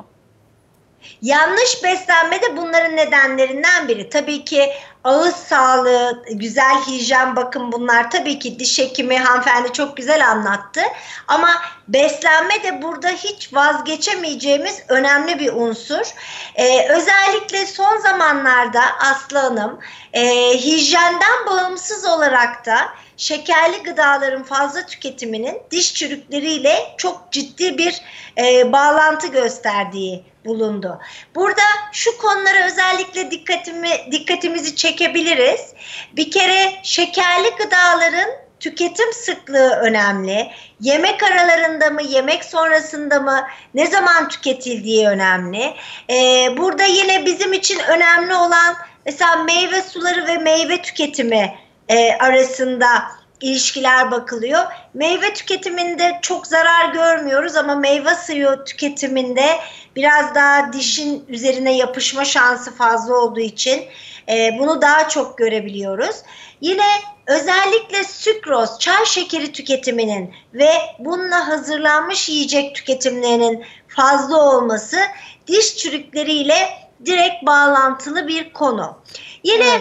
Yanlış beslenme de bunların nedenlerinden biri. Tabii ki ağız sağlığı, güzel hijyen, bakın bunlar tabii ki diş hekimi hanımefendi çok güzel anlattı. Ama beslenme de burada hiç vazgeçemeyeceğimiz önemli bir unsur. Özellikle son zamanlarda Aslı Hanım, hijyenden bağımsız olarak da şekerli gıdaların fazla tüketiminin diş çürükleriyle çok ciddi bir bağlantı gösterdiği bulundu. Burada şu konulara özellikle dikkatimizi çekebiliriz. Bir kere şekerli gıdaların tüketim sıklığı önemli. Yemek aralarında mı, yemek sonrasında mı, ne zaman tüketildiği önemli. Burada yine bizim için önemli olan Mesela meyve suları ve meyve tüketimi arasında ilişkiler bakılıyor. Meyve tüketiminde çok zarar görmüyoruz ama meyve suyu tüketiminde biraz daha dişin üzerine yapışma şansı fazla olduğu için bunu daha çok görebiliyoruz. Yine özellikle sükroz, çay şekeri tüketiminin ve bununla hazırlanmış yiyecek tüketimlerinin fazla olması diş çürükleriyle direkt bağlantılı bir konu. Yine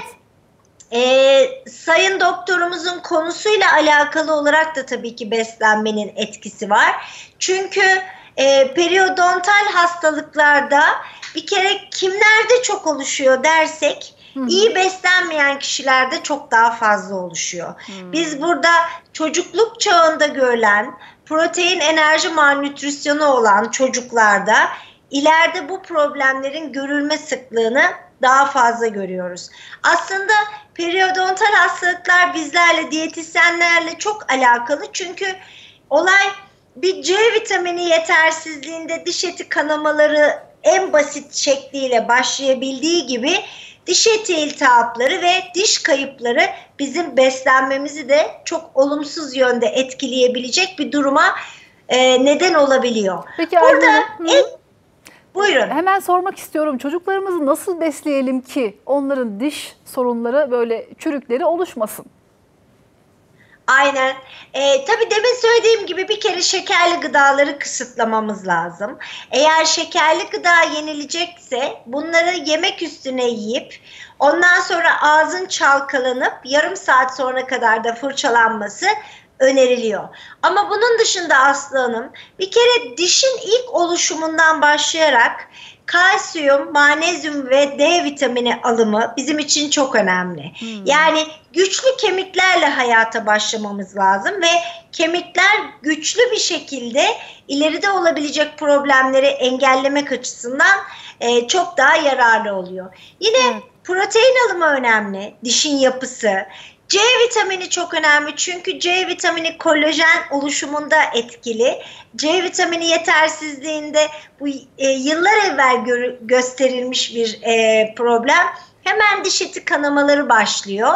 sayın doktorumuzun konusuyla alakalı olarak da tabii ki beslenmenin etkisi var. Çünkü periodontal hastalıklarda bir kere kimlerde çok oluşuyor dersek, iyi beslenmeyen kişilerde çok daha fazla oluşuyor. Biz burada çocukluk çağında görülen protein enerji malnütrisyonu olan çocuklarda ileride bu problemlerin görülme sıklığını daha fazla görüyoruz. Aslında periodontal hastalıklar bizlerle, diyetisyenlerle çok alakalı. Çünkü olay bir C vitamini yetersizliğinde diş eti kanamaları en basit şekliyle başlayabildiği gibi diş eti iltihapları ve diş kayıpları bizim beslenmemizi de çok olumsuz yönde etkileyebilecek bir duruma neden olabiliyor. Peki, burada buyurun. Hemen sormak istiyorum. Çocuklarımızı nasıl besleyelim ki onların diş sorunları, böyle çürükleri oluşmasın? Aynen. Tabii demin söylediğim gibi bir kere şekerli gıdaları kısıtlamamız lazım. Eğer şekerli gıda yenilecekse bunları yemek üstüne yiyip ondan sonra ağzın çalkalanıp yarım saat sonra kadar da fırçalanması öneriliyor. Ama bunun dışında Aslı Hanım, bir kere dişin ilk oluşumundan başlayarak kalsiyum, magnezyum ve D vitamini alımı bizim için çok önemli. Yani güçlü kemiklerle hayata başlamamız lazım ve kemikler güçlü bir şekilde ileride olabilecek problemleri engellemek açısından çok daha yararlı oluyor. Yine protein alımı önemli, dişin yapısı. C vitamini çok önemli çünkü C vitamini kolajen oluşumunda etkili. C vitamini yetersizliğinde bu yıllar evvel gösterilmiş bir problem. Hemen diş eti kanamaları başlıyor.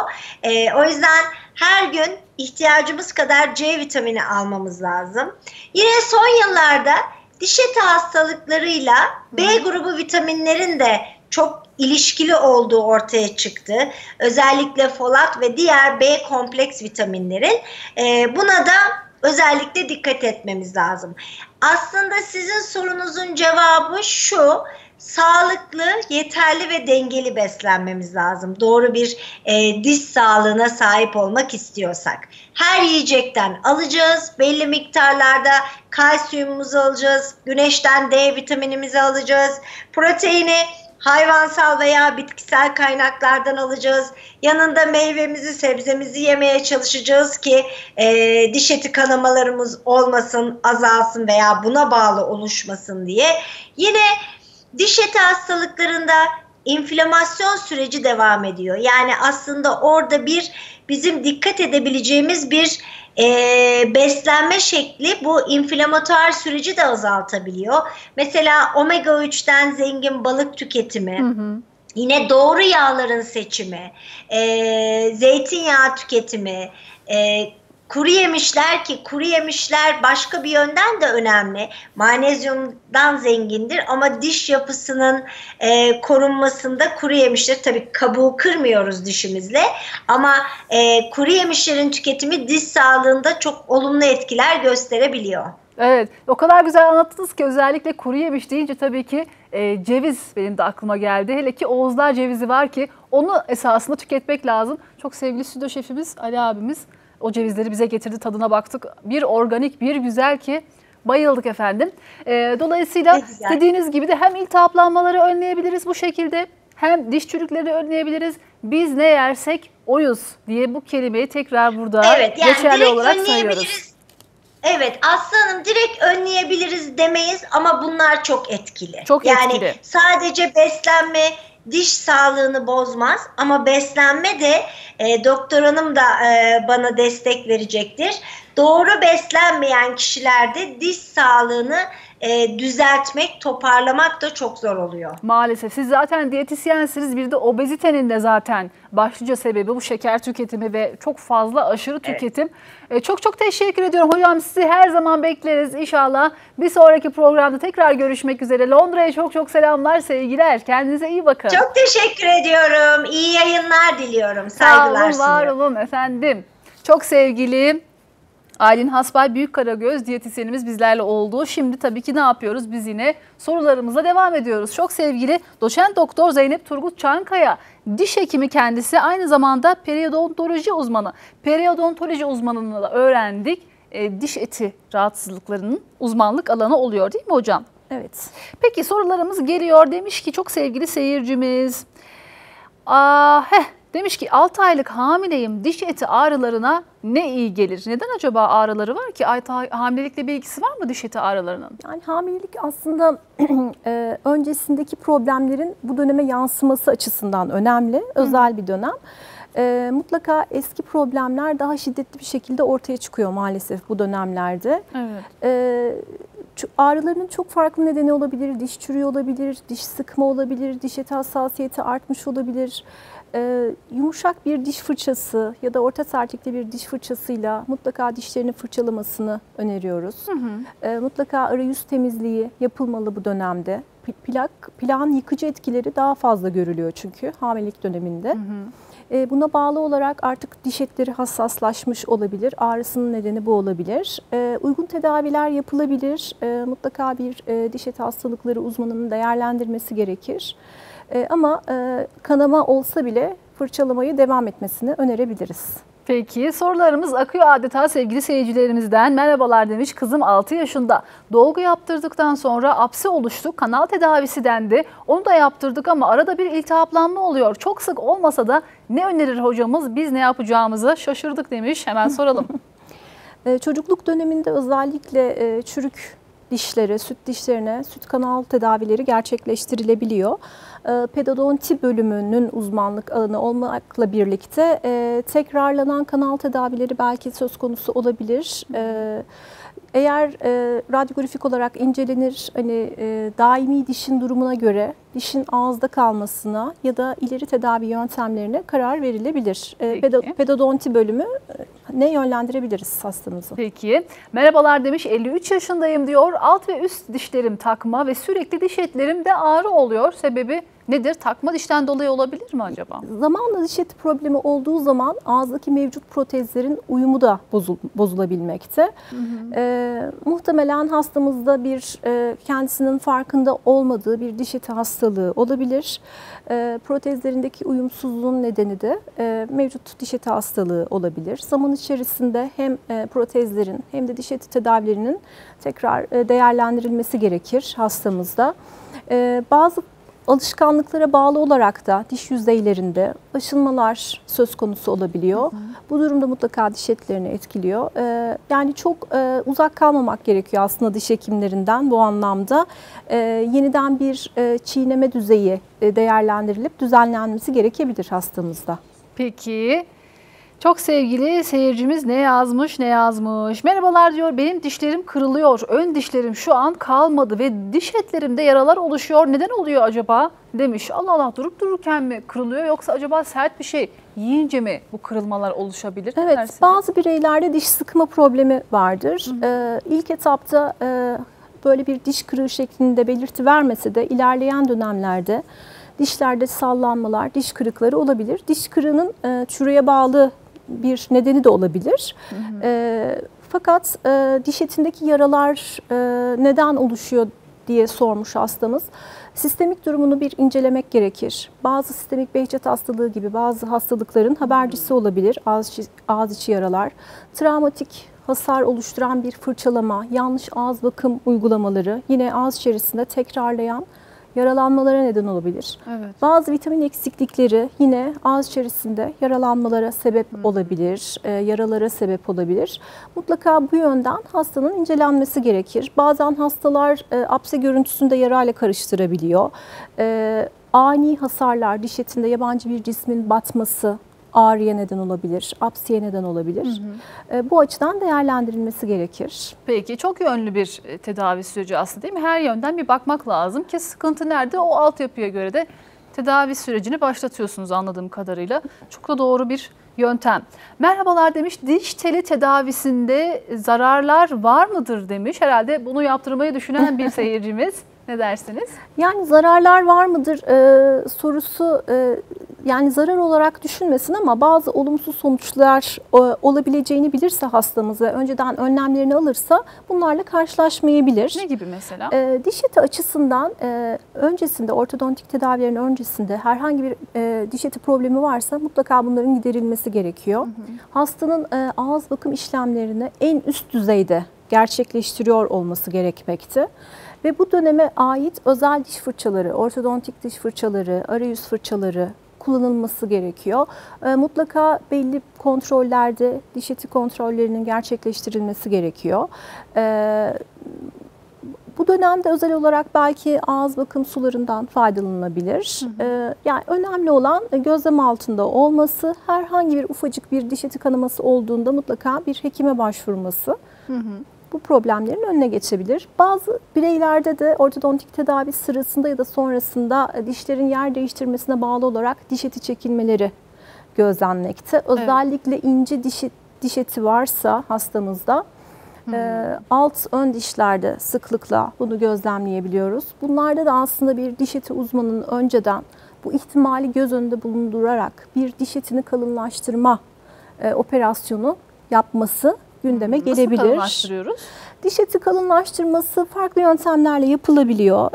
O yüzden her gün ihtiyacımız kadar C vitamini almamız lazım. Yine son yıllarda diş eti hastalıklarıyla B grubu vitaminlerin de çok ilişkili olduğu ortaya çıktı. Özellikle folat ve diğer B kompleks vitaminlerin. Buna da özellikle dikkat etmemiz lazım. Aslında sizin sorunuzun cevabı şu: sağlıklı, yeterli ve dengeli beslenmemiz lazım. Doğru bir diş sağlığına sahip olmak istiyorsak. Her yiyecekten alacağız. Belli miktarlarda kalsiyumumuzu alacağız. Güneşten D vitaminimizi alacağız. Proteini hayvansal veya bitkisel kaynaklardan alacağız. Yanında meyvemizi, sebzemizi yemeye çalışacağız ki diş eti kanamalarımız olmasın, azalsın veya buna bağlı oluşmasın diye. Yine diş eti hastalıklarında inflamasyon süreci devam ediyor. Yani aslında orada bizim dikkat edebileceğimiz bir beslenme şekli bu inflamatuar süreci de azaltabiliyor. Mesela omega 3'ten zengin balık tüketimi, yine doğru yağların seçimi, zeytinyağı tüketimi, kuru yemişler, ki kuru yemişler başka bir yönden de önemli. Magnezyumdan zengindir ama diş yapısının korunmasında kuru yemişler, tabii kabuğu kırmıyoruz dişimizle ama kuru yemişlerin tüketimi diş sağlığında çok olumlu etkiler gösterebiliyor. Evet, o kadar güzel anlattınız ki, özellikle kuru yemiş deyince tabii ki ceviz benim de aklıma geldi. Hele ki Oğuzlar cevizi var ki onu esasında tüketmek lazım. Çok sevgili stüdyo şefimiz Ali abimiz o cevizleri bize getirdi, tadına baktık. Bir organik, bir güzel ki bayıldık efendim. Dolayısıyla dediğiniz gibi de hem iltihaplanmaları önleyebiliriz bu şekilde, hem diş çürükleri önleyebiliriz. Biz ne yersek oyuz diye bu kelimeyi tekrar burada geçerli olarak sayıyoruz. Evet Aslı Hanım, direkt önleyebiliriz demeyiz ama bunlar çok etkili. Çok etkili. Yani sadece beslenme diş sağlığını bozmaz ama beslenme de doktor hanım da bana destek verecektir. Doğru beslenmeyen kişilerde diş sağlığını düzeltmek, toparlamak da çok zor oluyor. Maalesef. Siz zaten diyetisyensiniz. Bir de obezitenin de zaten başlıca sebebi bu şeker tüketimi ve çok fazla aşırı tüketim. Çok çok teşekkür ediyorum. Hocam sizi her zaman bekleriz inşallah. Bir sonraki programda tekrar görüşmek üzere. Londra'ya çok çok selamlar, sevgiler. Kendinize iyi bakın. Çok teşekkür ediyorum. İyi yayınlar diliyorum. Sağ Saygılar olun, var sunuyorum. olun efendim. Çok sevgili Aylin Hasbay Büyükkaragöz diyetisyenimiz bizlerle oldu. Şimdi tabii ki ne yapıyoruz? Biz yine sorularımıza devam ediyoruz. Çok sevgili doçent doktor Zeynep Turgut Çankaya, diş hekimi kendisi, aynı zamanda periodontoloji uzmanı. Periodontoloji uzmanını da öğrendik. Diş eti rahatsızlıklarının uzmanlık alanı oluyor değil mi hocam? Evet. Peki sorularımız geliyor. Demiş ki çok sevgili seyircimiz. Demiş ki 6 aylık hamileyim, diş eti ağrılarına ne iyi gelir? Neden acaba ağrıları var ki? Hamilelikle bir ilgisi var mı diş eti ağrılarının? Yani hamilelik aslında öncesindeki problemlerin bu döneme yansıması açısından önemli, özel bir dönem. Mutlaka eski problemler daha şiddetli bir şekilde ortaya çıkıyor maalesef bu dönemlerde. Evet. Ağrılarının çok farklı nedeni olabilir. Diş çürüğü olabilir, diş sıkma olabilir, diş eti hassasiyeti artmış olabilir. Yumuşak bir diş fırçası ya da orta sertlikte bir diş fırçasıyla mutlaka dişlerini fırçalamasını öneriyoruz. Mutlaka arayüz temizliği yapılmalı bu dönemde. Plağın yıkıcı etkileri daha fazla görülüyor çünkü hamilelik döneminde. Buna bağlı olarak artık diş etleri hassaslaşmış olabilir. Ağrısının nedeni bu olabilir. Uygun tedaviler yapılabilir. Mutlaka bir diş eti hastalıkları uzmanının değerlendirmesi gerekir. Ama kanama olsa bile fırçalamayı devam etmesini önerebiliriz. Peki sorularımız akıyor adeta sevgili seyircilerimizden. Merhabalar demiş, kızım 6 yaşında. Dolgu yaptırdıktan sonra apse oluştu. Kanal tedavisi dendi. Onu da yaptırdık ama arada bir iltihaplanma oluyor. Çok sık olmasa da ne önerir hocamız? Biz ne yapacağımızı şaşırdık demiş. Hemen soralım. Çocukluk döneminde özellikle çürük dişlere, süt dişlerine süt kanal tedavileri gerçekleştirilebiliyor. Pedodonti bölümünün uzmanlık alanı olmakla birlikte tekrarlanan kanal tedavileri belki söz konusu olabilir. Eğer radyografik olarak incelenir, hani daimi dişin durumuna göre dişin ağızda kalmasına ya da ileri tedavi yöntemlerine karar verilebilir. Pedodonti bölümü ne yönlendirebiliriz hastamızı? Peki. Merhabalar demiş, 53 yaşındayım diyor. Alt ve üst dişlerim takma ve sürekli diş etlerimde ağrı oluyor. Sebebi nedir? Takma dişten dolayı olabilir mi acaba? Zamanla diş eti problemi olduğu zaman ağızdaki mevcut protezlerin uyumu da bozulabilmekte. Muhtemelen hastamızda bir kendisinin farkında olmadığı bir diş eti hastalığı olabilir. Protezlerindeki uyumsuzluğun nedeni de mevcut diş eti hastalığı olabilir. Zaman içerisinde hem protezlerin hem de diş eti tedavilerinin tekrar değerlendirilmesi gerekir hastamızda. Bazı alışkanlıklara bağlı olarak da diş yüzeylerinde aşınmalar söz konusu olabiliyor. Bu durumda mutlaka diş etlerini etkiliyor. Yani çok uzak kalmamak gerekiyor aslında diş hekimlerinden bu anlamda. Yeniden bir çiğneme düzeyi değerlendirilip düzenlenmesi gerekebilir hastamızda. Peki. Çok sevgili seyircimiz ne yazmış? Merhabalar diyor, benim dişlerim kırılıyor. Ön dişlerim şu an kalmadı ve diş etlerimde yaralar oluşuyor. Neden oluyor acaba? Demiş. Allah Allah, durup dururken mi kırılıyor yoksa acaba sert bir şey yiyince mi bu kırılmalar oluşabilir? Evet, bazı bireylerde diş sıkma problemi vardır. İlk etapta böyle bir diş kırığı şeklinde belirti vermese de ilerleyen dönemlerde dişlerde sallanmalar, diş kırıkları olabilir. Diş kırığının çürüye bağlı bir nedeni de olabilir. Fakat diş etindeki yaralar neden oluşuyor diye sormuş hastamız. Sistemik durumunu bir incelemek gerekir. Bazı sistemik Behçet hastalığı gibi bazı hastalıkların habercisi olabilir. Ağız içi yaralar, travmatik hasar oluşturan bir fırçalama, yanlış ağız bakım uygulamaları yine ağız içerisinde tekrarlayan yaralanmalara neden olabilir. Evet. Bazı vitamin eksiklikleri yine ağız içerisinde yaralanmalara sebep olabilir, yaralara sebep olabilir. Mutlaka bu yönden hastanın incelenmesi gerekir. Bazen hastalar apse görüntüsünde yarayla karıştırabiliyor. Ani hasarlar, diş etinde yabancı bir cismin batması ağrıya neden olabilir, apsiye neden olabilir. Bu açıdan değerlendirilmesi gerekir. Peki çok yönlü bir tedavi süreci aslında değil mi? Her yönden bir bakmak lazım ki sıkıntı nerede, o altyapıya göre de tedavi sürecini başlatıyorsunuz anladığım kadarıyla. Çok da doğru bir yöntem. Merhabalar demiş, diş teli tedavisinde zararlar var mıdır demiş. Herhalde bunu yaptırmayı düşünen bir seyircimiz. Ne dersiniz? Yani zararlar var mıdır sorusu yani zarar olarak düşünmesin ama bazı olumsuz sonuçlar olabileceğini bilirse hastamız ve önceden önlemlerini alırsa bunlarla karşılaşmayabilir. Ne gibi mesela? Diş eti açısından öncesinde, ortodontik tedavilerin öncesinde herhangi bir diş eti problemi varsa mutlaka bunların giderilmesi gerekiyor. Hastanın ağız bakım işlemlerini en üst düzeyde gerçekleştiriyor olması gerekmekte. Ve bu döneme ait özel diş fırçaları, ortodontik diş fırçaları, arayüz fırçaları kullanılması gerekiyor. Mutlaka belli kontrollerde diş eti kontrollerinin gerçekleştirilmesi gerekiyor. Bu dönemde özel olarak belki ağız bakım sularından faydalanılabilir. Yani önemli olan gözlem altında olması, herhangi bir ufacık bir diş eti kanaması olduğunda mutlaka bir hekime başvurması. Bu problemlerin önüne geçebilir. Bazı bireylerde de ortodontik tedavi sırasında ya da sonrasında dişlerin yer değiştirmesine bağlı olarak diş eti çekilmeleri gözlenmekte. Özellikle ince diş eti varsa hastamızda alt ön dişlerde sıklıkla bunu gözlemleyebiliyoruz. Bunlarda da aslında bir diş eti uzmanının önceden bu ihtimali göz önünde bulundurarak bir diş etini kalınlaştırma operasyonu yapması gündeme gelebilir. Nasıl kalınlaştırıyoruz? Diş eti kalınlaştırması farklı yöntemlerle yapılabiliyor.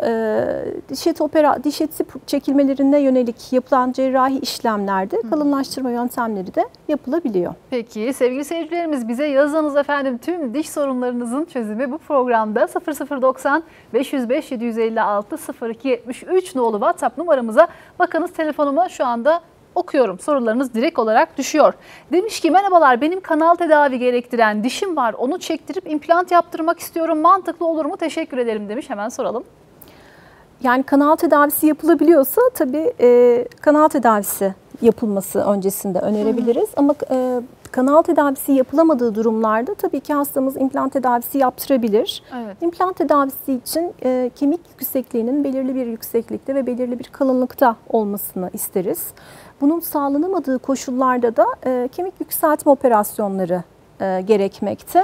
Diş eti çekilmelerine yönelik yapılan cerrahi işlemlerde kalınlaştırma yöntemleri de yapılabiliyor. Peki sevgili seyircilerimiz, bize yazınız efendim, tüm diş sorunlarınızın çözümü bu programda 0090 505 756 0273 nolu WhatsApp numaramıza bakınız, telefonuma şu anda okuyorum. Sorularınız direkt olarak düşüyor. Demiş ki merhabalar, benim kanal tedavi gerektiren dişim var. Onu çektirip implant yaptırmak istiyorum. Mantıklı olur mu? Teşekkür ederim demiş. Hemen soralım. Yani kanal tedavisi yapılabiliyorsa tabii kanal tedavisi yapılması öncesinde önerebiliriz. Ama kanal tedavisi yapılamadığı durumlarda tabii ki hastamız implant tedavisi yaptırabilir. Evet. İmplant tedavisi için kemik yüksekliğinin belirli bir yükseklikte ve belirli bir kalınlıkta olmasını isteriz. Bunun sağlanamadığı koşullarda da kemik yükseltme operasyonları gerekmekte.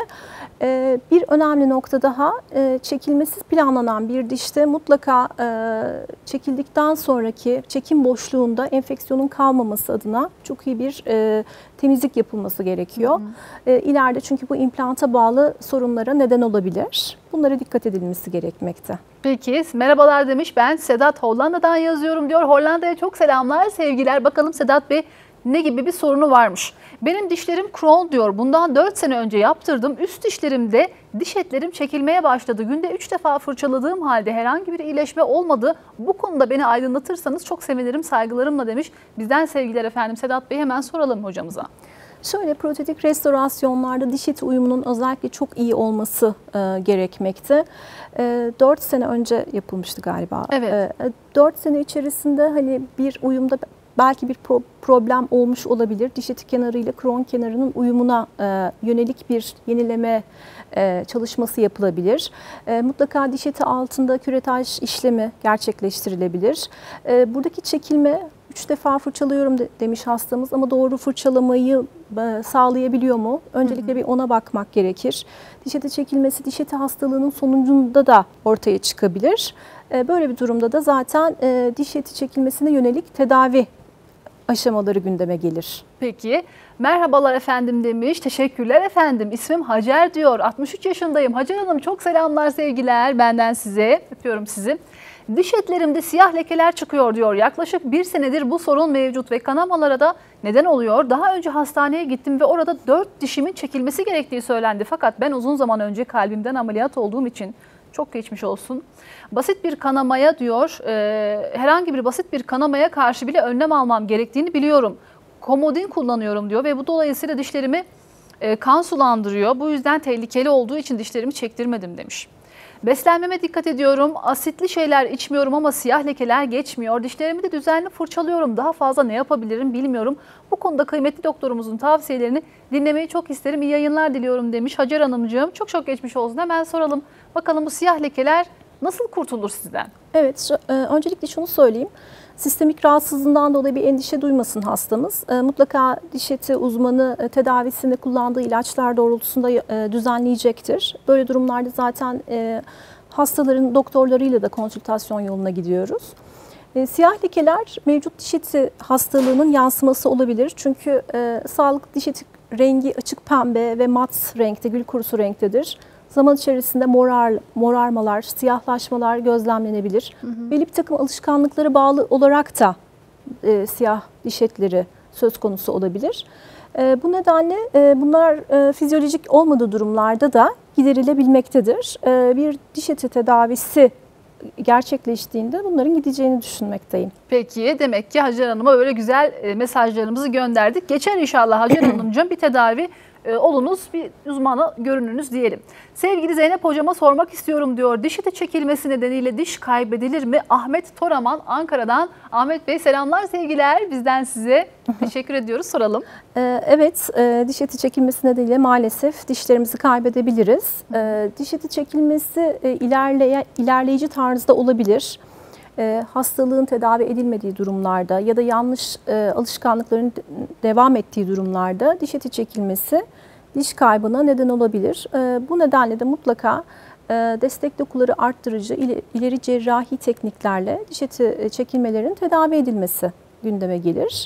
Bir önemli nokta daha, çekilmesi planlanan bir dişte mutlaka çekildikten sonraki çekim boşluğunda enfeksiyonun kalmaması adına çok iyi bir temizlik yapılması gerekiyor. İleride çünkü bu implanta bağlı sorunlara neden olabilir. Bunlara dikkat edilmesi gerekmekte. Peki merhabalar demiş, ben Sedat Hollanda'dan yazıyorum diyor. Hollanda'ya çok selamlar, sevgiler. Bakalım Sedat Bey ne gibi bir sorunu varmış. Benim dişlerim Crohn diyor. Bundan 4 sene önce yaptırdım. Üst dişlerimde diş etlerim çekilmeye başladı. Günde 3 defa fırçaladığım halde herhangi bir iyileşme olmadı. Bu konuda beni aydınlatırsanız çok sevinirim, saygılarımla demiş. Bizden sevgiler efendim Sedat Bey, hemen soralım hocamıza. Şöyle, protetik restorasyonlarda diş eti uyumunun özellikle çok iyi olması gerekmekte. 4 sene önce yapılmıştı galiba. Evet. 4 sene içerisinde hani bir uyumda belki bir problem olmuş olabilir. Diş eti kenarı ile kron kenarının uyumuna yönelik bir yenileme çalışması yapılabilir. Mutlaka diş eti altında küretaj işlemi gerçekleştirilebilir. Buradaki çekilme 3 defa fırçalıyorum demiş hastamız ama doğru fırçalamayı sağlayabiliyor mu? Öncelikle bir ona bakmak gerekir. Diş eti çekilmesi diş eti hastalığının sonucunda da ortaya çıkabilir. Böyle bir durumda da zaten diş eti çekilmesine yönelik tedavi aşamaları gündeme gelir. Peki, merhabalar efendim demiş. Teşekkürler efendim. İsmim Hacer diyor. 63 yaşındayım. Hacer Hanım çok selamlar, sevgiler benden size. Öpüyorum sizi. Diş etlerimde siyah lekeler çıkıyor diyor. Yaklaşık 1 senedir bu sorun mevcut ve kanamalara da neden oluyor. Daha önce hastaneye gittim ve orada 4 dişimin çekilmesi gerektiği söylendi. Fakat ben uzun zaman önce kalbimden ameliyat olduğum için, çok geçmiş olsun, basit bir kanamaya diyor, herhangi bir basit bir kanamaya karşı bile önlem almam gerektiğini biliyorum. Komodin kullanıyorum diyor ve bu dolayısıyla dişlerimi kan sulandırıyor. Bu yüzden tehlikeli olduğu için dişlerimi çektirmedim demiş. Beslenmeme dikkat ediyorum. Asitli şeyler içmiyorum ama siyah lekeler geçmiyor. Dişlerimi de düzenli fırçalıyorum. Daha fazla ne yapabilirim bilmiyorum. Bu konuda kıymetli doktorumuzun tavsiyelerini dinlemeyi çok isterim. İyi yayınlar diliyorum demiş Hacer Hanımcığım. Çok geçmiş olsun. Hemen soralım. Bakalım bu siyah lekeler nasıl kurtulur sizden? Evet, öncelikle şunu söyleyeyim. Sistemik rahatsızlığından dolayı bir endişe duymasın hastamız. Mutlaka diş eti uzmanı tedavisinde kullandığı ilaçlar doğrultusunda düzenleyecektir. Böyle durumlarda zaten hastaların doktorlarıyla da konsültasyon yoluna gidiyoruz. Siyah lekeler mevcut diş eti hastalığının yansıması olabilir. Çünkü sağlıklı diş eti rengi açık pembe ve mat renkte, gül kurusu renktedir. Zaman içerisinde morarmalar, siyahlaşmalar gözlemlenebilir. Belli bir takım alışkanlıklara bağlı olarak da siyah diş etleri söz konusu olabilir. Bu nedenle bunlar fizyolojik olmadığı durumlarda da giderilebilmektedir. Bir diş eti tedavisi gerçekleştiğinde bunların gideceğini düşünmekteyim. Peki, demek ki Hacer Hanım'a böyle güzel mesajlarımızı gönderdik. Geçer inşallah Hacer Hanımcığım, bir tedavi olunuz, bir uzmana görününüz diyelim. Sevgili Zeynep hocama sormak istiyorum diyor. Diş eti çekilmesi nedeniyle diş kaybedilir mi? Ahmet Toraman Ankara'dan. Ahmet Bey selamlar, sevgiler. Bizden size teşekkür ediyoruz. Soralım. Evet, diş eti çekilmesi nedeniyle maalesef dişlerimizi kaybedebiliriz. Diş eti çekilmesi ilerleyici tarzda olabilir. Hastalığın tedavi edilmediği durumlarda ya da yanlış alışkanlıkların devam ettiği durumlarda diş eti çekilmesi diş kaybına neden olabilir. Bu nedenle de mutlaka destek dokuları arttırıcı ileri cerrahi tekniklerle diş eti çekilmelerin tedavi edilmesi gündeme gelir.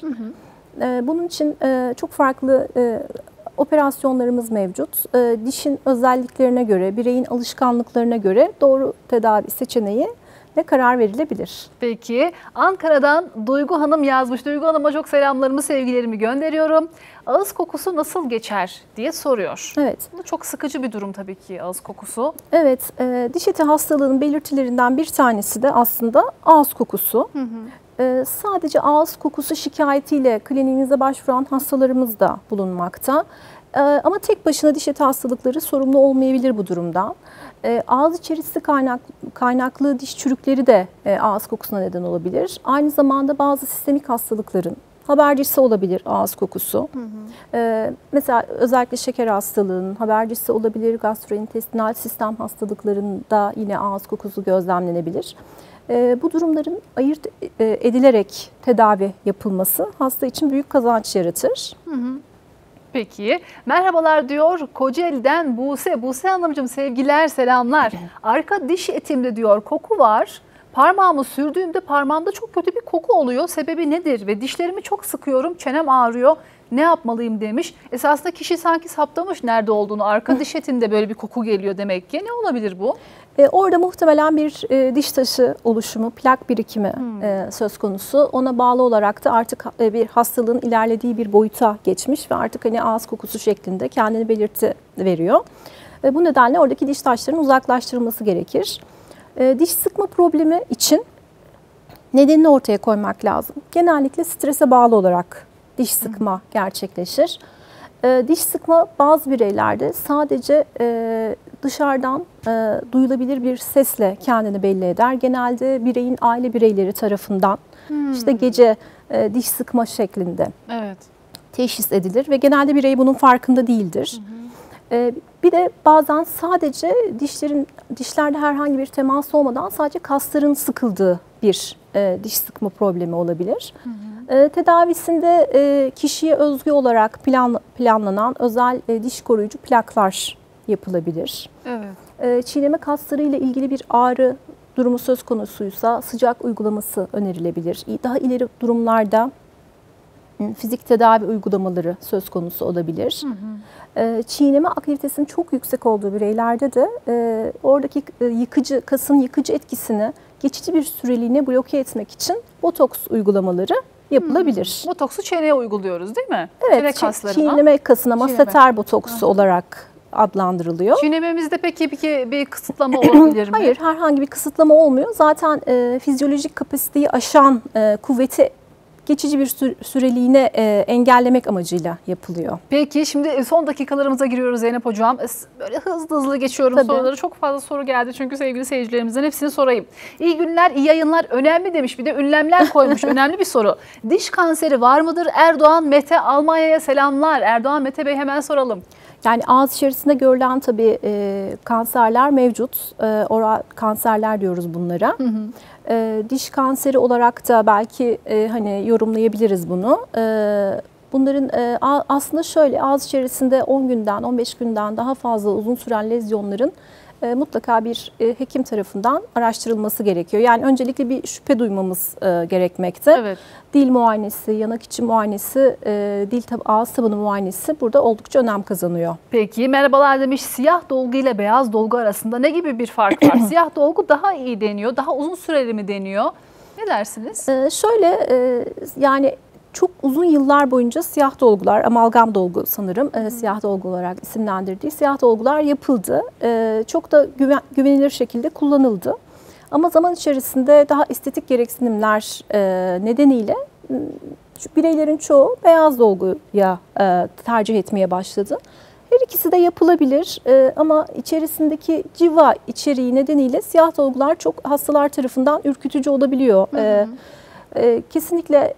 Bunun için çok farklı operasyonlarımız mevcut. Dişin özelliklerine göre, bireyin alışkanlıklarına göre doğru tedavi seçeneği ve karar verilebilir. Peki, Ankara'dan Duygu Hanım yazmış. Duygu Hanım'a çok selamlarımı, sevgilerimi gönderiyorum. Ağız kokusu nasıl geçer diye soruyor. Evet. Bu çok sıkıcı bir durum tabii ki, ağız kokusu. Evet, diş eti hastalığının belirtilerinden bir tanesi de aslında ağız kokusu. Sadece ağız kokusu şikayetiyle kliniğimize başvuran hastalarımız da bulunmakta. Ama tek başına diş eti hastalıkları sorumlu olmayabilir bu durumdan. Ağız içerisi kaynaklı diş çürükleri de ağız kokusuna neden olabilir. Aynı zamanda bazı sistemik hastalıkların habercisi olabilir ağız kokusu. Mesela özellikle şeker hastalığının habercisi olabilir. Gastrointestinal sistem hastalıklarında yine ağız kokusu gözlemlenebilir. Bu durumların ayırt edilerek tedavi yapılması hasta için büyük kazanç yaratır. Peki, merhabalar diyor Kocaeli'den Buse. Buse Hanımcığım sevgiler, selamlar. Arka diş etimde diyor koku var. Parmağımı sürdüğümde parmağımda çok kötü bir koku oluyor. Sebebi nedir? Ve dişlerimi çok sıkıyorum, çenem ağrıyor. Ne yapmalıyım demiş. Esasında kişi sanki saptamış nerede olduğunu. Arka diş etinde böyle bir koku geliyor demek ki. Ne olabilir bu? Orada muhtemelen bir diş taşı oluşumu, plak birikimi söz konusu. Ona bağlı olarak da artık bir hastalığın ilerlediği bir boyuta geçmiş ve artık hani ağız kokusu şeklinde kendini belirti veriyor. Bu nedenle oradaki diş taşlarının uzaklaştırılması gerekir. Diş sıkma problemi için nedenini ortaya koymak lazım. Genellikle strese bağlı olarak diş sıkma gerçekleşir. Diş sıkma bazı bireylerde sadece dışarıdan duyulabilir bir sesle kendini belli eder. Genelde bireyin aile bireyleri tarafından işte gece diş sıkma şeklinde teşhis edilir ve genelde birey bunun farkında değildir. Bir de bazen sadece dişlerde herhangi bir temas olmadan sadece kasların sıkıldığı bir diş sıkma problemi olabilir. Tedavisinde kişiye özgü olarak planlanan özel diş koruyucu plaklar yapılabilir. Çiğneme kasları ile ilgili bir ağrı durumu söz konusuysa sıcak uygulaması önerilebilir. Daha ileri durumlarda fizik tedavi uygulamaları söz konusu olabilir. Çiğneme aktivitesinin çok yüksek olduğu bireylerde de oradaki kasın yıkıcı etkisini geçici bir süreliğine bloke etmek için botoks uygulamaları yapılabilir. Botoksu çeneye uyguluyoruz değil mi? Evet, çiğneme kasına masseter botoksu olarak adlandırılıyor. Çiğnememizde peki bir kısıtlama olabilir mi? Hayır, herhangi bir kısıtlama olmuyor. Zaten fizyolojik kapasiteyi aşan kuvveti geçici bir süreliğine engellemek amacıyla yapılıyor. Peki şimdi son dakikalarımıza giriyoruz Zeynep Hocam. Böyle hızlı geçiyorum soruları. Çok fazla soru geldi çünkü sevgili seyircilerimizden hepsini sorayım. İyi günler, iyi yayınlar önemli demiş. Bir de ünlemler koymuş. Önemli bir soru. Diş kanseri var mıdır? Erdoğan Mete, Almanya'ya selamlar. Erdoğan Mete Bey hemen soralım. Yani ağız içerisinde görülen tabii kanserler mevcut. Oral kanserler diyoruz bunlara. Diş kanseri olarak da belki hani yorumlayabiliriz bunu. Bunların aslında şöyle, ağız içerisinde 10 günden 15 günden daha fazla uzun süren lezyonların mutlaka bir hekim tarafından araştırılması gerekiyor. Yani öncelikle bir şüphe duymamız gerekmekte. Evet. Dil muayenesi, yanak içi muayenesi, ağız tabanı muayenesi burada oldukça önem kazanıyor. Peki merhabalar demiş. Siyah dolgu ile beyaz dolgu arasında ne gibi bir fark var? Siyah dolgu daha iyi deniyor, daha uzun süreli mi deniyor? Ne dersiniz? Yani çok uzun yıllar boyunca siyah dolgular, amalgam dolgu sanırım siyah dolgu olarak isimlendirdiği siyah dolgular yapıldı. Çok da güvenilir şekilde kullanıldı. Ama zaman içerisinde daha estetik gereksinimler nedeniyle bireylerin çoğu beyaz dolguya tercih etmeye başladı. Her ikisi de yapılabilir ama içerisindeki civa içeriği nedeniyle siyah dolgular çok hastalar tarafından ürkütücü olabiliyor. Kesinlikle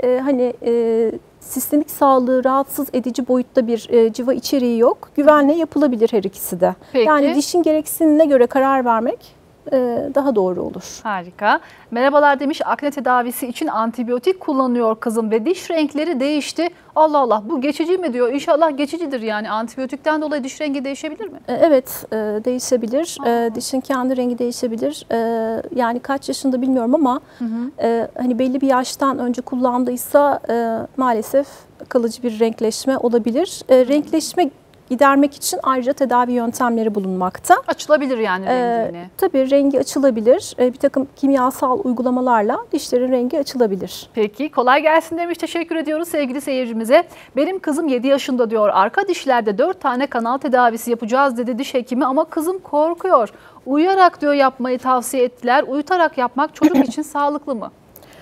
sistemik sağlığı rahatsız edici boyutta bir civa içeriği yok. Güvenle yapılabilir her ikisi de. Peki. Yani dişin gereksinimine göre karar vermek daha doğru olur. Harika. Merhabalar demiş, akne tedavisi için antibiyotik kullanıyor kızım ve diş renkleri değişti. Allah Allah, bu geçici mi diyor? İnşallah geçicidir yani. Antibiyotikten dolayı diş rengi değişebilir mi? Evet, değişebilir. Dişin kendi rengi değişebilir. Yani kaç yaşında bilmiyorum ama hani belli bir yaştan önce kullandıysa maalesef kalıcı bir renkleşme olabilir. Renkleşme gidermek için ayrıca tedavi yöntemleri bulunmakta. Açılabilir yani rengi. Tabii rengi açılabilir. Bir takım kimyasal uygulamalarla dişlerin rengi açılabilir. Peki, kolay gelsin demiş. Teşekkür ediyoruz sevgili seyircimize. Benim kızım 7 yaşında diyor. Arka dişlerde 4 tane kanal tedavisi yapacağız dedi diş hekimi ama kızım korkuyor. Uyuyarak diyor yapmayı tavsiye ettiler. Uyutarak yapmak çocuk için sağlıklı mı?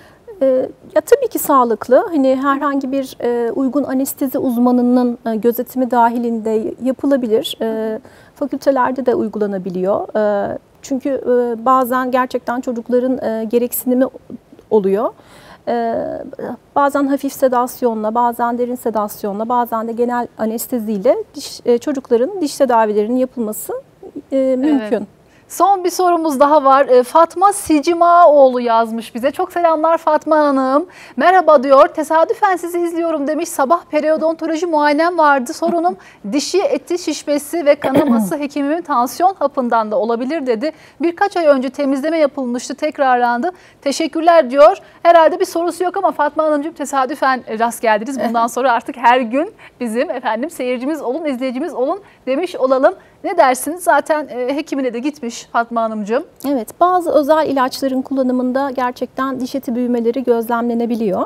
Ya tabii ki sağlıklı. Hani herhangi bir uygun anestezi uzmanının gözetimi dahilinde yapılabilir. Fakültelerde de uygulanabiliyor. Çünkü bazen gerçekten çocukların gereksinimi oluyor. Bazen hafif sedasyonla, bazen derin sedasyonla, bazen de genel anesteziyle çocukların diş tedavilerinin yapılması mümkün. Evet. Son bir sorumuz daha var. Fatma Sicimaoğlu yazmış bize. Çok selamlar Fatma Hanım. Merhaba diyor. Tesadüfen sizi izliyorum demiş. Sabah periodontoloji muayenem vardı. Sorunum dişi eti şişmesi ve kanaması, hekimimin tansiyon hapından da olabilir dedi. Birkaç ay önce temizleme yapılmıştı. Tekrarlandı. Teşekkürler diyor. Herhalde bir sorusu yok ama Fatma Hanımcığım tesadüfen rast geldiniz. Bundan sonra artık her gün bizim seyircimiz olun, izleyicimiz olun demiş olalım. Ne dersiniz? Zaten hekimine de gitmiş Fatma Hanımcığım. Evet, bazı özel ilaçların kullanımında gerçekten diş eti büyümeleri gözlemlenebiliyor.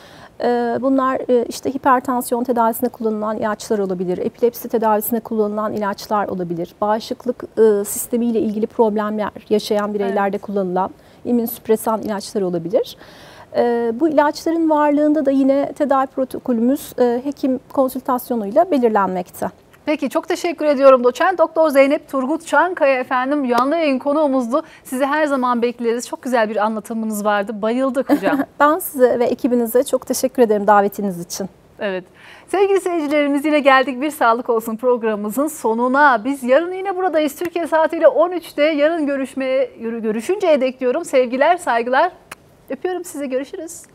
Bunlar işte hipertansiyon tedavisine kullanılan ilaçlar olabilir, epilepsi tedavisine kullanılan ilaçlar olabilir, bağışıklık sistemiyle ilgili problemler yaşayan bireylerde kullanılan immünsüpresan ilaçlar olabilir. Bu ilaçların varlığında da yine tedavi protokolümüz hekim konsültasyonuyla belirlenmekte. Peki, çok teşekkür ediyorum. Doçent Doktor Zeynep Turgut Çankaya efendim canlı yayın konuğumuzdu. Sizi her zaman bekleriz. Çok güzel bir anlatımınız vardı. Bayıldık hocam. Ben size ve ekibinize çok teşekkür ederim davetiniz için. Evet. Sevgili seyircilerimiz, yine geldik Bir Sağlık Olsun programımızın sonuna. Biz yarın yine buradayız. Türkiye saatiyle 13'te. Yarın görüşünceye dek diyorum. Sevgiler, saygılar. Öpüyorum sizi. Görüşürüz.